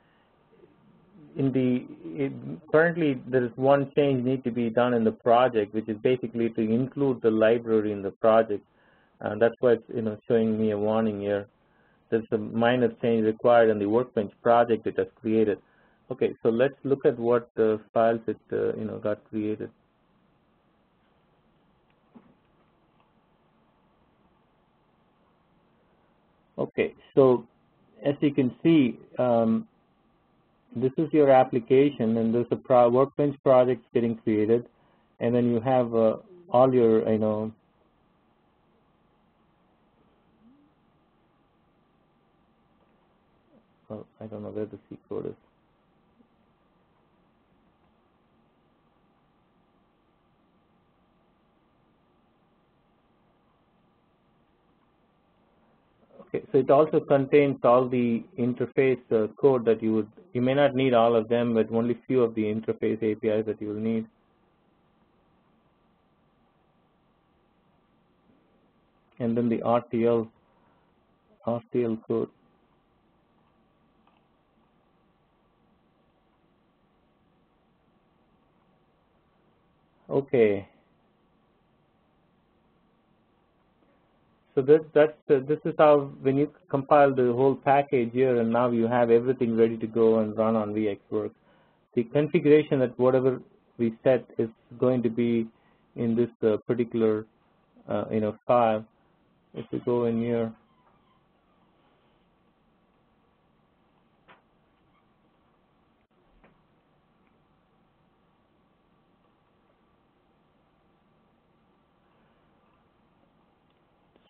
In the it, currently there is one change need to be done in the project, which is basically to include the library in the project. Uh, that's why it's you know showing me a warning here. There's a minor change required in the workbench project it has created. Okay, so let's look at what uh, files it uh, you know got created. Okay, so as you can see, um, this is your application, and there's a pro workbench project getting created, and then you have uh, all your you know oh, I don't know where the C code is. Okay, so it also contains all the interface uh, code that you would, you may not need all of them, but only few of the interface A P Is that you will need. And then the R T L, R T L code. Okay. So this, that's, uh, this is how, when you compile the whole package here, and now you have everything ready to go and run on VxWorks. The configuration that whatever we set is going to be in this uh, particular, uh, you know, file. If we go in here,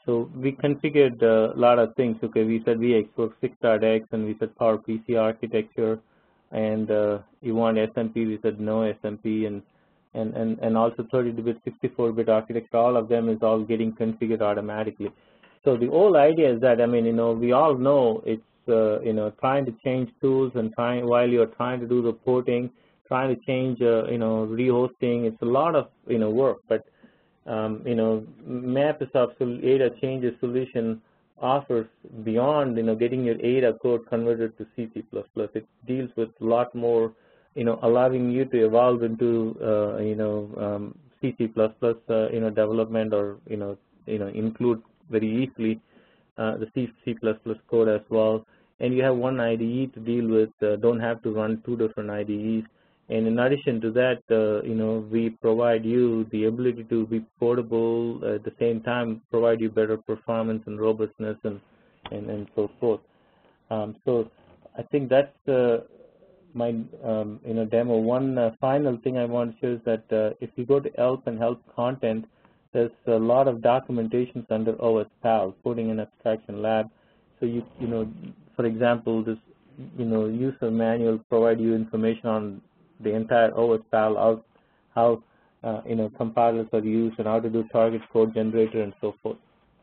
So we configured a lot of things. Okay, we said V X six dot X, and we said PowerPC architecture, and uh, you want S M P, we said no S M P, and and and, and also thirty-two bit, sixty-four bit architecture. All of them is all getting configured automatically. So the whole idea is that, I mean, you know, we all know it's uh, you know, trying to change tools and trying while you're trying to do reporting, trying to change uh, you know, rehosting. It's a lot of you know work, but Um, you know, MapuSoft Ada changes solution offers beyond, you know, getting your Ada code converted to C, C plus plus. It deals with a lot more, you know, allowing you to evolve into, uh, you know, um, C, C plus plus, uh, you know, development, or, you know, you know, include very easily uh, the C, C plus plus code as well. And you have one I D E to deal with, uh, don't have to run two different I D Es. And in addition to that, uh, you know, we provide you the ability to be portable, uh, at the same time provide you better performance and robustness and, and, and so forth. Um, so I think that's uh, my, um, you know, demo. One uh, final thing I want to show is that uh, if you go to help and help content, there's a lot of documentations under O S P A L, Coding and Abstraction Lab. So you, you know, for example, this, you know, user manual provide you information on the entire O S P A L, how, how uh, you know, compilers are used and how to do target code generator and so forth.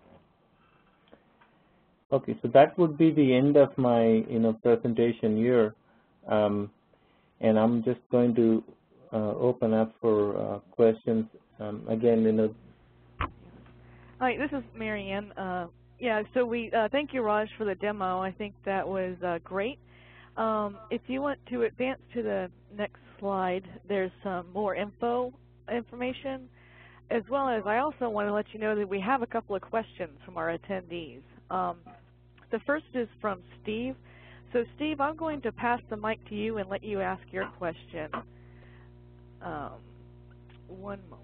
Okay, so that would be the end of my, you know, presentation here, um, and I'm just going to uh, open up for uh, questions. Um, again, you know. Hi, this is Marianne. Uh, yeah, so we uh, thank you, Raj, for the demo. I think that was uh, great. Um, if you want to advance to the next slide, there's some more info information, as well as I also want to let you know that we have a couple of questions from our attendees. Um, the first is from Steve. So Steve, I'm going to pass the mic to you and let you ask your question. Um, one moment.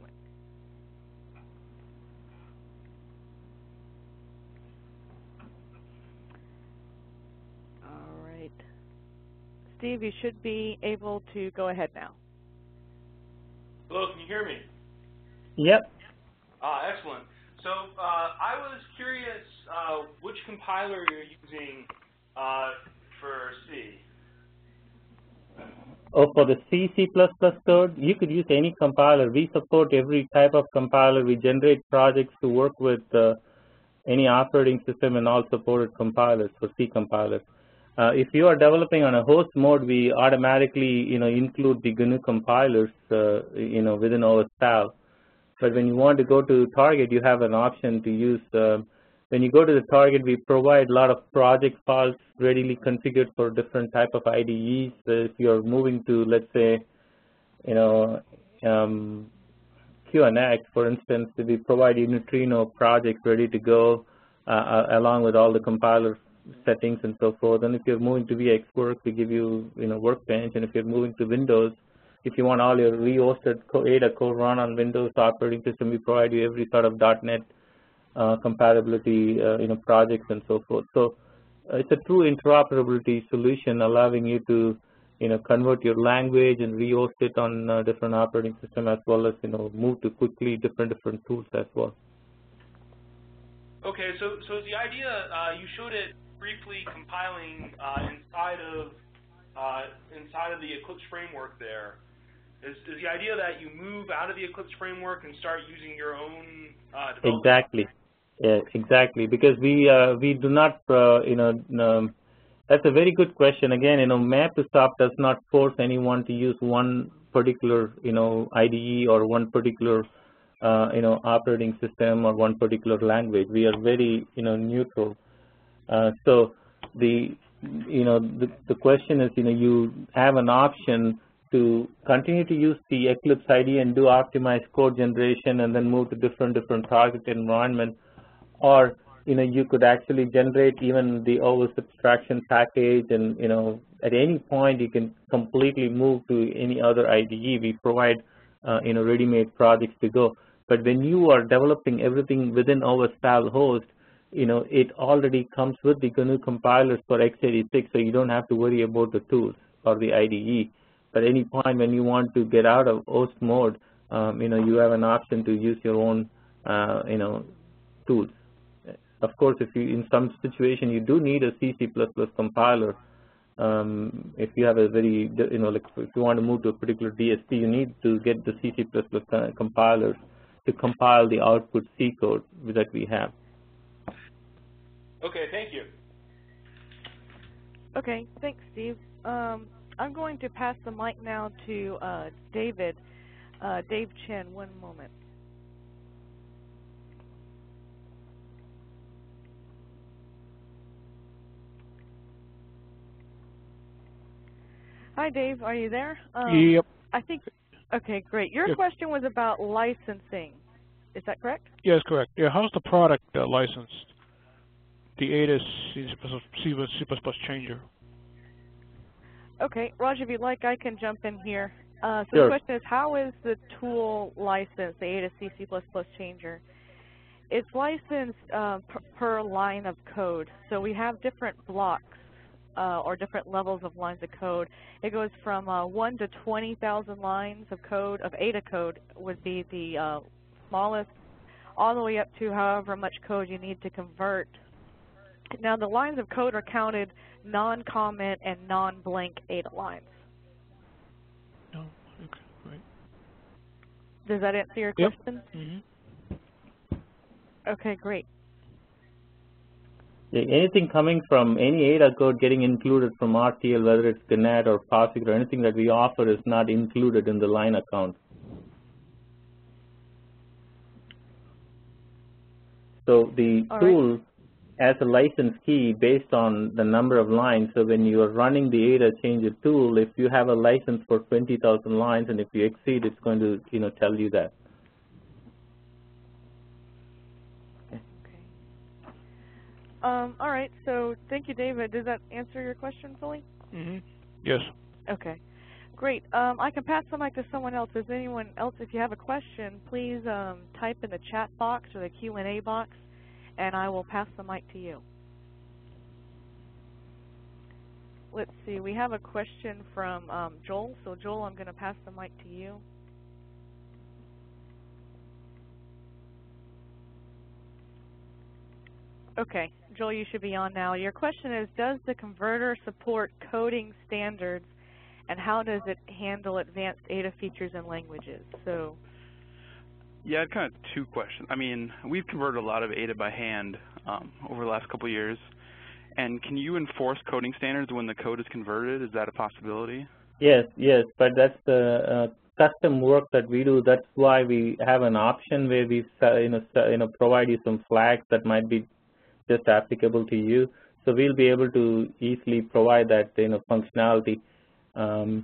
Steve, you should be able to go ahead now. Hello, can you hear me? Yep. Ah, excellent. So uh, I was curious uh, which compiler you're using uh, for C. Oh, for the C, C plus plus code, you could use any compiler. We support every type of compiler. We generate projects to work with uh, any operating system and all supported compilers for C compilers. Uh, if you are developing on a host mode, we automatically, you know, include the G N U compilers, uh, you know, within O S P A L. But when you want to go to target, you have an option to use. Uh, when you go to the target, we provide a lot of project files readily configured for different type of I D Es. So if you're moving to, let's say, you know, um, Q N X, for instance, we provide you neutrino project ready to go, uh, uh, along with all the compilers settings and so forth. And if you're moving to V X Work, we give you, you know, Workbench. And if you're moving to Windows, if you want all your rehosted Ada code run on Windows operating system, we provide you every sort of .NET uh, compatibility, uh, you know, projects and so forth. So uh, it's a true interoperability solution, allowing you to, you know, convert your language and rehost it on uh, different operating system, as well as, you know, move to quickly different different tools as well. Okay, so so the idea uh, you showed it briefly compiling uh, inside of uh, inside of the Eclipse framework. There is, is the idea that you move out of the Eclipse framework and start using your own uh, development. Exactly, yeah, exactly. Because we uh, we do not, uh, you know, um, that's a very good question. Again, you know, MapuSoft does not force anyone to use one particular, you know, I D E or one particular, uh, you know, operating system or one particular language. We are very, you know, neutral. Uh, so the, you know, the, the question is, you know, you have an option to continue to use the Eclipse I D E and do optimized code generation and then move to different different target environment, or, you know, you could actually generate even the O S abstraction package, and, you know, at any point you can completely move to any other I D E. We provide, uh, you know, ready-made projects to go. But when you are developing everything within O S P A L host, you know, it already comes with the G N U compilers for x eighty-six, so you don't have to worry about the tools or the I D E. But any point when you want to get out of host mode, um, you know, you have an option to use your own, uh, you know, tools. of course, if you in some situation you do need a C C plus plus compiler. Um, if you have a very, you know, like if you want to move to a particular D S P, you need to get the C C plus plus compilers to compile the output C code that we have. Okay, thank you. Okay, thanks, Steve. Um, I'm going to pass the mic now to uh, David. Uh, Dave Chen, one moment. Hi, Dave. Are you there? Um, yep. I think. Okay, great. Your yep. question was about licensing. Is that correct? Yes, correct. Yeah. How's the product uh, licensed? The Ada C plus plus changer. Okay, Raj, if you'd like, I can jump in here. Uh, so sure. The question is, how is the tool licensed, the Ada C C plus plus changer? It's licensed uh, per, per line of code. So we have different blocks uh, or different levels of lines of code. It goes from uh, one to twenty thousand lines of code, of Ada code would be the uh, smallest, all the way up to however much code you need to convert. Now, the lines of code are counted non-comment and non-blank Ada lines. No, okay, great. Does that answer your yep. question? Mm-hmm. Okay, great. Yeah, anything coming from any Ada code getting included from R T L, whether it's Gannett or POSIX or anything that we offer, is not included in the line account. So the All tool right. has a license key based on the number of lines. So when you are running the Ada changer tool, if you have a license for twenty thousand lines, and if you exceed, it's going to, you know, tell you that. Okay. Um, all right. So thank you, David. Does that answer your question fully? Mm-hmm. Yes. Okay. Great. Um, I can pass the mic to someone else. Is anyone else, if you have a question, please um, type in the chat box or the Q and A box, and I will pass the mic to you. Let's see. We have a question from um, Joel. So, Joel, I'm going to pass the mic to you. Okay. Joel, you should be on now. Your question is, does the converter support coding standards, and how does it handle advanced Ada features and languages? So, yeah, kind of two questions. I mean, we've converted a lot of Ada by hand um, over the last couple of years. And can you enforce coding standards when the code is converted? Is that a possibility? Yes, yes, but that's the uh, custom work that we do. That's why we have an option where we uh, you know, you know, provide you some flags that might be just applicable to you. So we'll be able to easily provide that, you know, functionality. Um,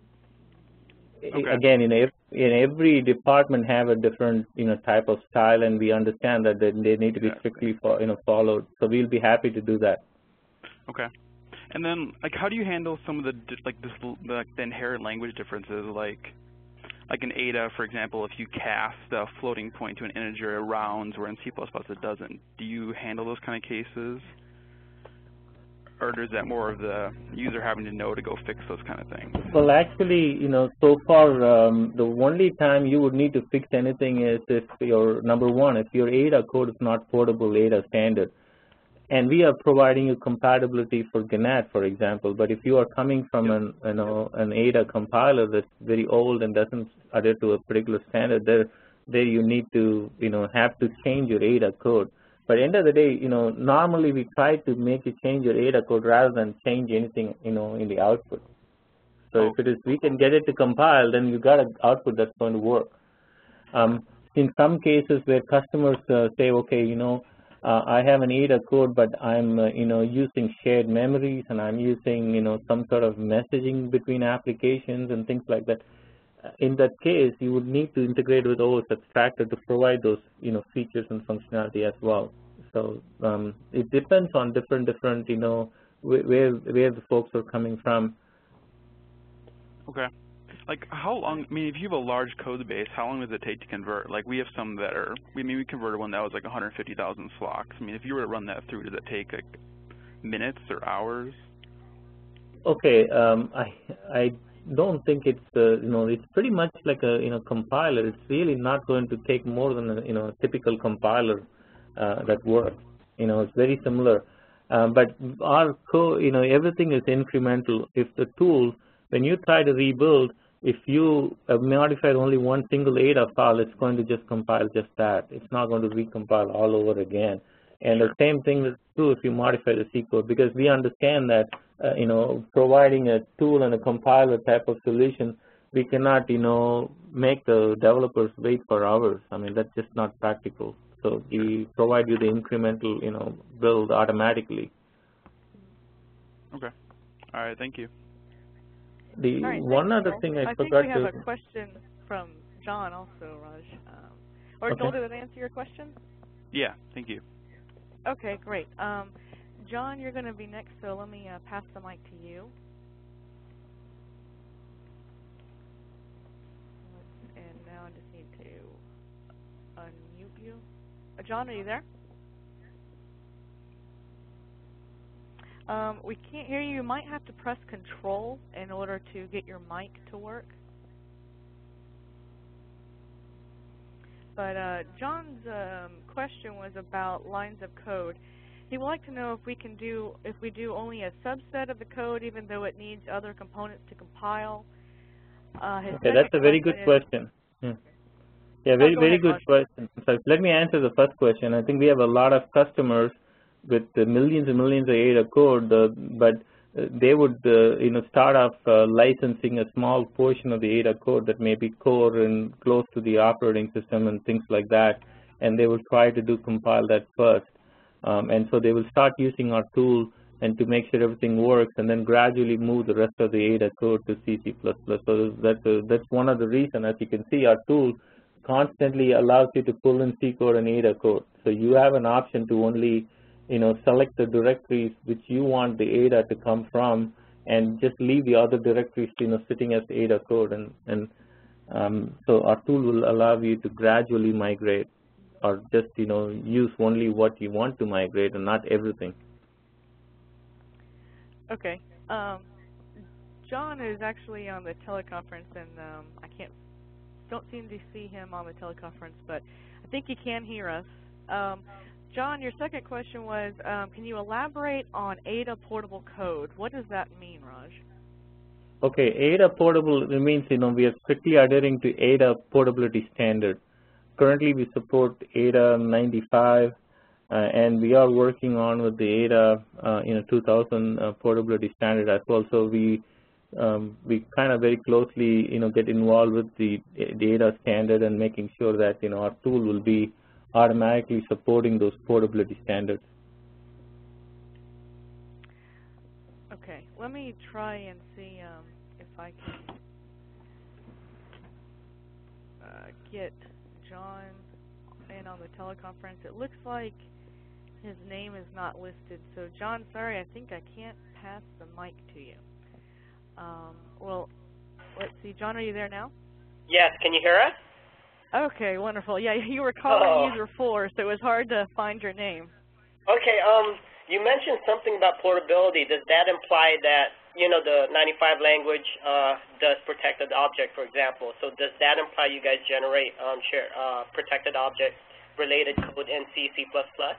okay. Again, in every, in every department have a different, you know, type of style, and we understand that they, they need to be strictly, fo you know, followed. So we'll be happy to do that. Okay. And then, like, how do you handle some of the like this the, the inherent language differences, like like in Ada, for example, if you cast a floating point to an integer, it rounds, where in C plus plus it doesn't. Do you handle those kind of cases? Or is that more of the user having to know to go fix those kind of things? Well, actually, you know, so far, um, the only time you would need to fix anything is if your, number one, if your Ada code is not portable Ada standard. And we are providing you compatibility for Gannett, for example. But if you are coming from an, you know, an Ada compiler that's very old and doesn't adhere to a particular standard, there, there you need to, you know, have to change your Ada code. But at the end of the day, you know, normally we try to make you change your Ada code rather than change anything, you know, in the output. So oh. if it is, we can get it to compile, then you got an output that's going to work. Um, in some cases where customers uh, say, okay, you know, uh, I have an Ada code, but I'm, uh, you know, using shared memories, and I'm using, you know, some sort of messaging between applications and things like that. In that case, you would need to integrate with O S Abstractor to provide those, you know, features and functionality as well. So um, it depends on different, different, you know, where where the folks are coming from. Okay. Like, how long? I mean, if you have a large code base, how long does it take to convert? Like, we have some that are. We I mean, we converted one that was like one hundred fifty thousand flocks. I mean, if you were to run that through, does it take like minutes or hours? Okay. Um, I I. don't think it's, uh, you know, it's pretty much like a, you know, compiler. It's really not going to take more than a, you know, a typical compiler uh, that works. You know, it's very similar. Uh, but our code, you know, everything is incremental. If the tool, when you try to rebuild, if you uh, modified only one single A D A file, it's going to just compile just that. It's not going to recompile all over again. And the same thing is true if you modify the C code, because we understand that, uh, you know, providing a tool and a compiler type of solution, we cannot, you know, make the developers wait for hours. I mean, that's just not practical. So we provide you the incremental, you know, build automatically. Okay. All right. Thank you. The right, one other Joel. thing I, I forgot think we have to. a question from John also, Raj. Um, or Okay. Joel, did that answer your question? Yeah. Thank you. Okay, great. Um, John, you're going to be next, so let me uh, pass the mic to you. And now I just need to unmute you. Uh, John, are you there? Um, we can't hear you. You might have to press Control in order to get your mic to work. But uh, John's um, question was about lines of code. He would like to know if we can do, if we do only a subset of the code, even though it needs other components to compile. Uh, his Okay, that's a very good is, question. Hmm. Yeah, very, oh, go very ahead, good Raj. question. So let me answer the first question. I think we have a lot of customers with uh, millions and millions of A D A code, uh, but uh, they would, uh, you know, start off uh, licensing a small portion of the A D A code that may be core and close to the operating system and things like that, and they will try to do compile that first. Um, and so they will start using our tool and to make sure everything works, and then gradually move the rest of the A D A code to C, C plus plus. So that's, a, that's one of the reasons. As you can see, our tool constantly allows you to pull in C code and A D A code. So you have an option to only, you know, select the directories which you want the A D A to come from, and just leave the other directories, you know, sitting as A D A code. And, and um, so our tool will allow you to gradually migrate, or just, you know, use only what you want to migrate and not everything. Okay. Um, John is actually on the teleconference, and um, I can't, don't seem to see him on the teleconference, but I think he can hear us. Um, John, your second question was, um, can you elaborate on A D A portable code? What does that mean, Raj? Okay, A D A portable, it means, you know, we are strictly adhering to A D A portability standard. Currently, we support A D A ninety-five, uh, and we are working on with the A D A, uh, you know, two thousand uh, portability standard as well. So we um, we kind of very closely, you know, get involved with the, the A D A standard and making sure that, you know, our tool will be automatically supporting those portability standards. Okay, let me try and see um, if I can uh, get John in on the teleconference. It looks like his name is not listed. So, John, sorry, I think I can't pass the mic to you. Um, well, let's see. John, are you there now? Yes, can you hear us? Okay, wonderful. Yeah, you were calling oh. user four, so it was hard to find your name. Okay, um, you mentioned something about portability. Does that imply that, you know, the ninety-five language uh, does protected object, for example? So does that imply you guys generate um, share, uh, protected object related code in C, C plus plus?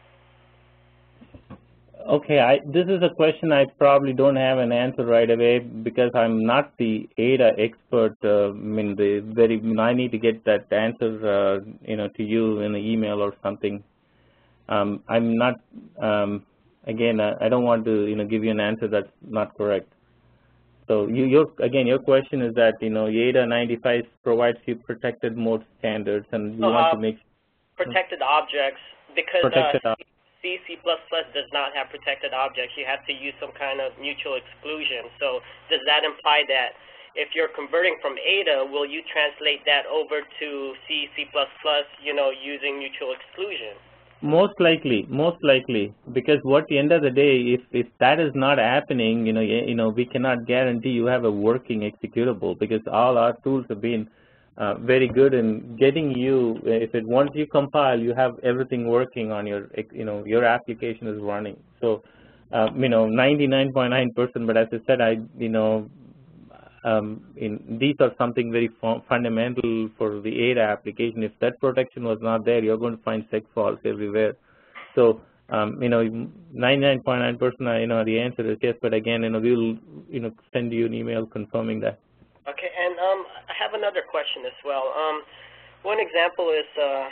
Okay, I, this is a question I probably don't have an answer right away because I'm not the A D A expert. Uh, I mean, the very, I need to get that answer, uh, you know, to you in an email or something. Um, I'm not. Um, again, I, I don't want to, you know, give you an answer that's not correct. So, you, your again, your question is that, you know, A D A ninety-five provides you protected mode standards, and you uh, want to make protected objects because. Protected uh, C, C plus plus does not have protected objects. You have to use some kind of mutual exclusion. So does that imply that if you're converting from A D A, will you translate that over to C, C plus plus, you know, using mutual exclusion? Most likely, most likely, because what the end of the day, if if that is not happening, you know, you know, we cannot guarantee you have a working executable because all our tools have been Uh, very good in getting you, if it once you compile, you have everything working on your, you know, your application is running. So, uh, you know, ninety-nine point nine percent, but as I said, I, you know, um, in, these are something very fu fundamental for the A D A application. If that protection was not there, you're going to find seg faults everywhere. So, Um, you know, ninety-nine point nine percent, you know, the answer is yes, but again, you know, we'll, you know, send you an email confirming that. Okay, and um, I have another question as well. Um, one example is, uh,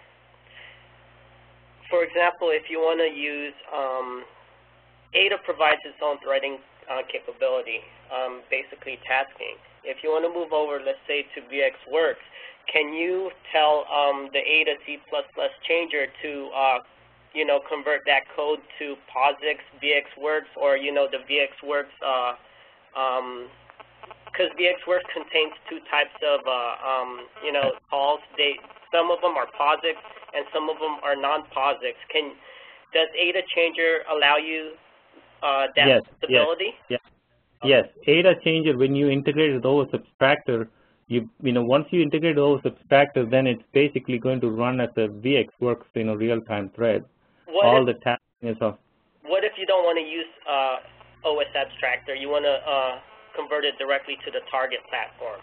for example, if you want to use, um, Ada provides its own threading uh, capability, um, basically tasking. If you want to move over, let's say, to VxWorks, can you tell um, the Ada C plus plus changer to, uh, you know, convert that code to POSIX VxWorks, or, you know, the VxWorks, uh, um, because VxWorks contains two types of, uh, um, you know, calls. They, some of them are POSIX and some of them are non-POSIX. Can, does Ada changer allow you uh, that yes, flexibility? Yes, yes. yes. Ada changer, when you integrate with O S Abstractor, you, you know, once you integrate O S Abstractor, then it's basically going to run as a VxWorks, you know, real-time thread. What All if, the tasking is off. What if you don't want to use uh, O S Abstractor? You want to uh, convert it directly to the target platform?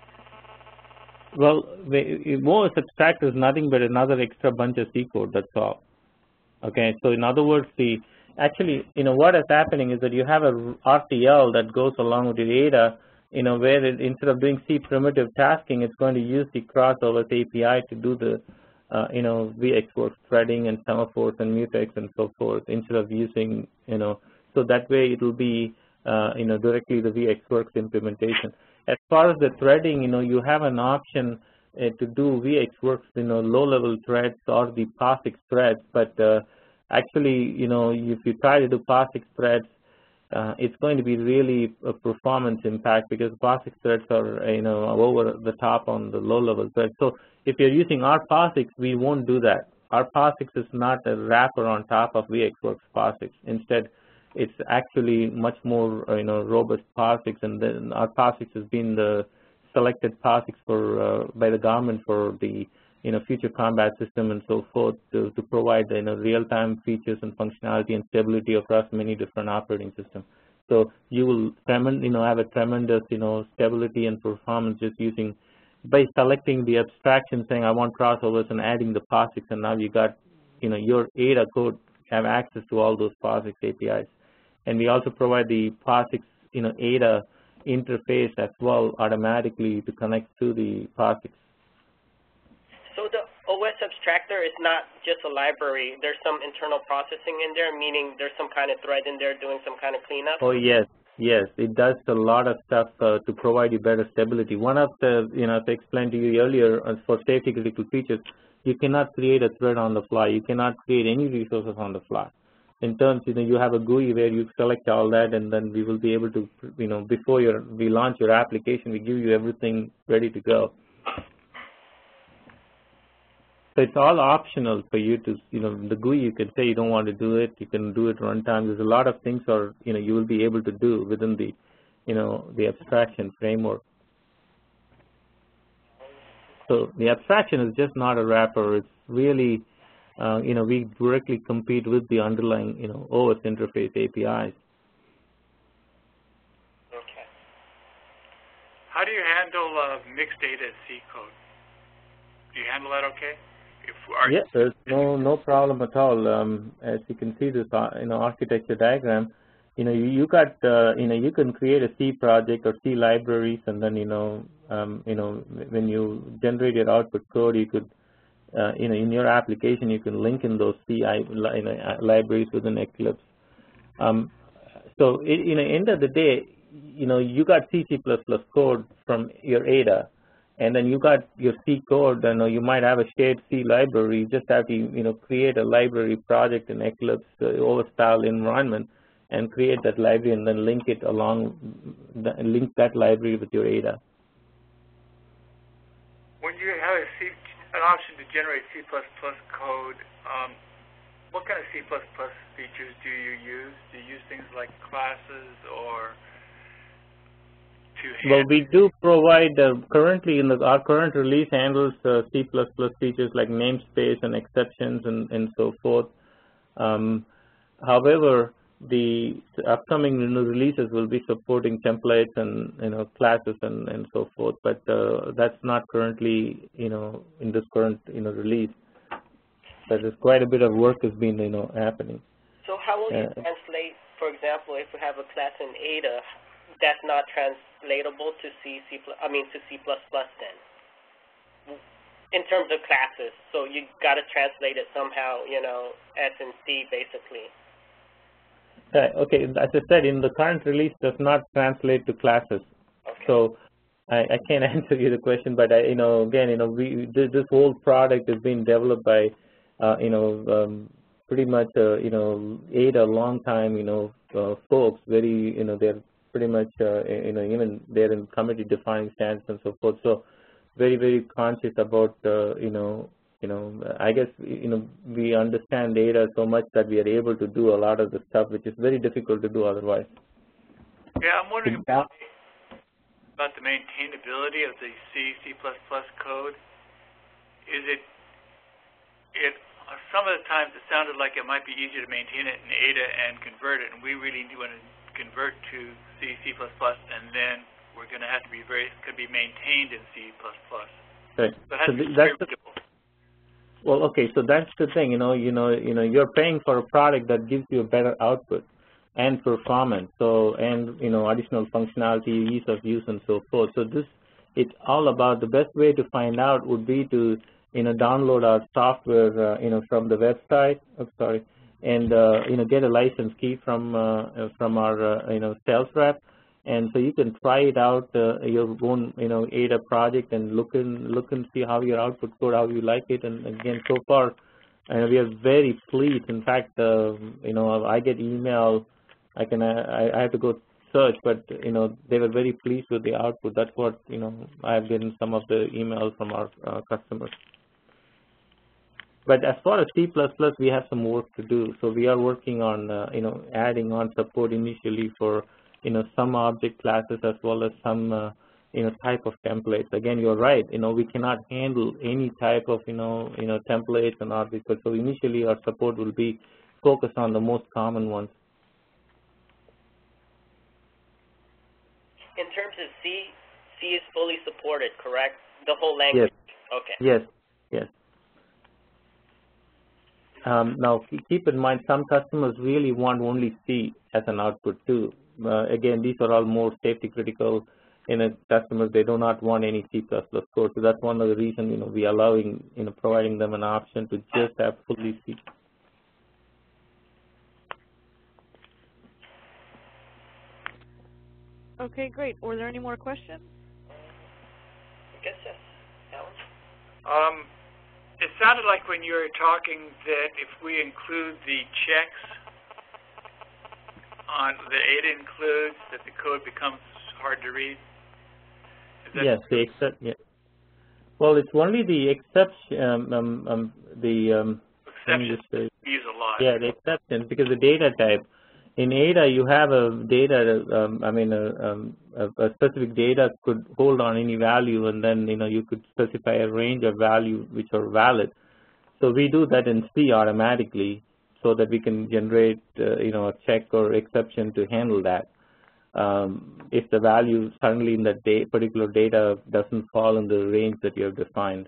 Well, the O S Abstractor is nothing but another extra bunch of C code, that's all. Okay, so in other words, the actually, you know, what is happening is that you have a R T L that goes along with the Ada, you know, where it, instead of doing C primitive tasking, it's going to use the crossover A P I to do the, uh, you know, VxWorks threading and semaphores and mutex and so forth, instead of using, you know, so that way it will be, uh, you know, directly the VxWorks implementation. As far as the threading, you know, you have an option uh, to do VxWorks, you know, low-level threads or the POSIX threads, but uh, actually, you know, if you try to do POSIX threads, uh, it's going to be really a performance impact because POSIX threads are, you know, over the top on the low-level threads. So if you're using our POSIX, we won't do that. Our POSIX is not a wrapper on top of VxWorks POSIX. Instead, it's actually much more, you know, robust POSIX, and then our POSIX has been the selected POSIX for uh, by the government for the, you know, future combat system and so forth to, to provide, you know, real-time features and functionality and stability across many different operating systems. So you will, you know, have a tremendous, you know, stability and performance just using, by selecting the abstraction, saying I want crossovers and adding the POSIX, and now you got, you know, your Ada code have access to all those POSIX A P Is. And we also provide the POSIX, you know, Ada interface as well automatically to connect to the POSIX. So the O S Abstractor is not just a library. There's some internal processing in there, meaning there's some kind of thread in there doing some kind of cleanup? Oh, yes. Yes, it does a lot of stuff uh, to provide you better stability. One of the, you know, as I explained to you earlier, uh, for safety critical features, you cannot create a thread on the fly. You cannot create any resources on the fly. In terms, you know, you have a G U I where you select all that, and then we will be able to, you know, before your, we launch your application, we give you everything ready to go. So it's all optional for you to, you know, the G U I, you can say you don't want to do it, you can do it runtime. There's a lot of things, or, you know, you will be able to do within the, you know, the abstraction framework. So the abstraction is just not a wrapper. It's really, Uh, you know, we directly compete with the underlying, you know, O S interface A P Is. Okay. How do you handle uh, mixed data C code? Do you handle that okay? If are yes, there's no no problem at all. Um, as you can see this, uh, you know, architecture diagram, you know, you, you got, uh, you know, you can create a C project or C libraries, and then, you know, um, you know, when you generate your output code, you could, Uh, you know, in your application, you can link in those C I you know, libraries within Eclipse. Um, so, it, you know, end of the day, you know, you got C, C plus plus code from your Ada, and then you got your C code. You know, you might have a shared C library. You just have to, you know, create a library project in Eclipse, uh, over-style environment, and create that library, and then link it along, the, link that library with your Ada. When you have a C an option to generate C plus plus code, um, what kind of C plus plus features do you use? Do you use things like classes or to Well, we do provide, uh, currently in the, our current release handles uh, C plus plus features like namespace and exceptions and, and so forth. Um, however, the upcoming releases will be supporting templates and, you know, classes and, and so forth, but uh, that's not currently, you know, in this current, you know, release. So there's quite a bit of work has been, you know, happening. So how will you uh, translate, for example, if we have a class in Ada that's not translatable to C, C++, I mean to C++ then, in terms of classes? So you got to translate it somehow, you know, S and C basically. Uh, okay, as I said, in the current release does not translate to classes. Okay. So I, I can't answer you the question, but I, you know, again, you know, we this, this whole product is being developed by, uh, you know, um, pretty much, uh, you know, Ada long time, you know, uh, folks. Very, you know, they're pretty much, uh, you know, even they're in committee defining standards and so forth. So very, very conscious about, uh, you know, you know, I guess, you know, we understand Ada so much that we are able to do a lot of the stuff which is very difficult to do otherwise. Yeah, I'm wondering about about the maintainability of the C, C++ code. Is it, it, some of the times it sounded like it might be easier to maintain it in Ada and convert it, and we really do want to convert to C, C++, and then we're going to have to be very, could be maintained in C++. Right. So it has so to be that's very the, well, okay, so that's the thing, you know, you know, you know, you're paying for a product that gives you a better output and performance, so, and, you know, additional functionality, ease of use, and so forth. So this, it's all about, the best way to find out would be to, you know, download our software, uh, you know, from the website, oh, sorry, and, uh, you know, get a license key from, uh, from our, uh, you know, sales rep. And so you can try it out, uh, your own, you know, Ada project, and look and look and see how your output code, how you like it. And again, so far, uh, we are very pleased. In fact, uh, you know, I get email. I can, I, I have to go search, but you know, they were very pleased with the output. That's what, you know, I've gotten some of the emails from our uh, customers. But as far as C plus plus, we have some work to do. So we are working on, uh, you know, adding on support initially for, you know, some object classes as well as some, uh, you know, type of templates. Again, you're right. You know, we cannot handle any type of, you know, you know, templates and objects. So initially, our support will be focused on the most common ones. In terms of C, C is fully supported, correct? The whole language? Yes. Okay. Yes, yes. Um, now, keep in mind, some customers really want only C as an output too. Uh, again, these are all more safety critical, you know, customers. They do not want any C plus plus code. So that's one of the reasons, you know, we are allowing, you know, providing them an option to just have fully C. Okay, great. Were there any more questions? I guess yes. Alan? Um, it sounded like when you were talking that if we include the checks on the Ada includes, that the code becomes hard to read. Yes, the except. Yeah. Well, it's only the exception. Um, um, um, the um, exceptions use a lot. Yeah, the exceptions, because the data type. In Ada, you have a data, um, I mean, a, um, a, a specific data could hold on any value, and then, you know, you could specify a range of value which are valid. So we do that in C automatically so that we can generate, uh, you know, a check or exception to handle that. Um, if the value suddenly in that da particular data doesn't fall in the range that you have defined.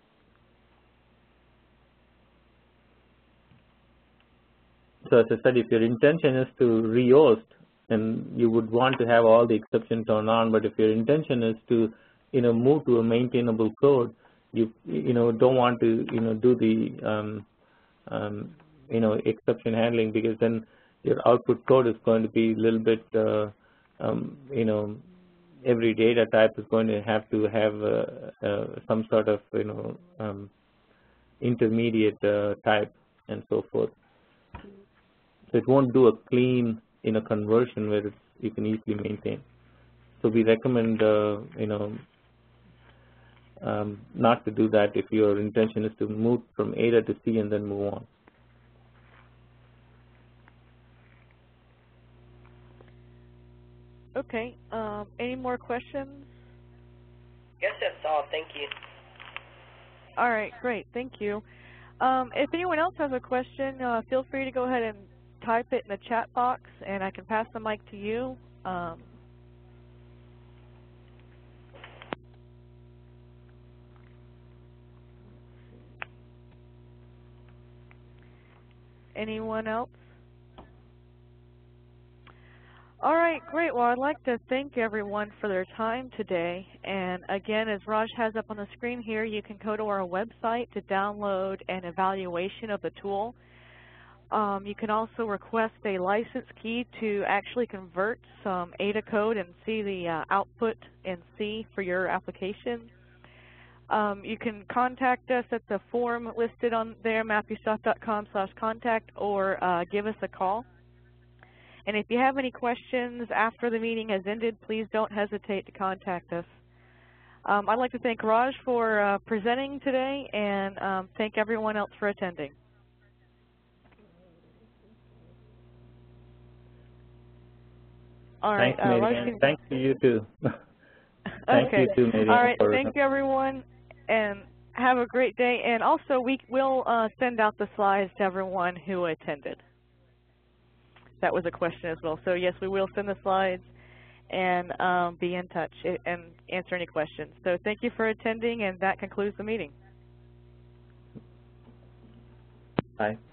So as I said, if your intention is to rehost, then you would want to have all the exceptions turned on. But if your intention is to, you know, move to a maintainable code, you you know don't want to you know do the um, um, you know exception handling, because then your output code is going to be a little bit uh, um, you know every data type is going to have to have uh, uh, some sort of you know um, intermediate uh, type and so forth. So it won't do a clean, you know, conversion where it's, you can easily maintain. So we recommend, uh, you know, um, not to do that if your intention is to move from Ada to C and then move on. Okay. Um, any more questions? Yes, that's all. Thank you. All right, great. Thank you. Um, if anyone else has a question, uh, feel free to go ahead and type it in the chat box, and I can pass the mic to you. Um, anyone else? All right, great. Well, I'd like to thank everyone for their time today. And again, as Raj has up on the screen here, you can go to our website to download an evaluation of the tool. Um, you can also request a license key to actually convert some Ada code and see the uh, output in C for your application. Um, you can contact us at the form listed on there, mapusoft dot com slash contact, or uh, give us a call. And if you have any questions after the meeting has ended, please don't hesitate to contact us. Um, I'd like to thank Raj for uh, presenting today, and um, thank everyone else for attending. All right. Thanks, uh, Marianne. Raj, Thanks to you too. Thank okay. you too, Marianne. All right. For thank you, everyone, and have a great day. And also, we will uh, send out the slides to everyone who attended. That was a question as well. So yes, we will send the slides and um, be in touch and answer any questions. So thank you for attending, and that concludes the meeting. Bye.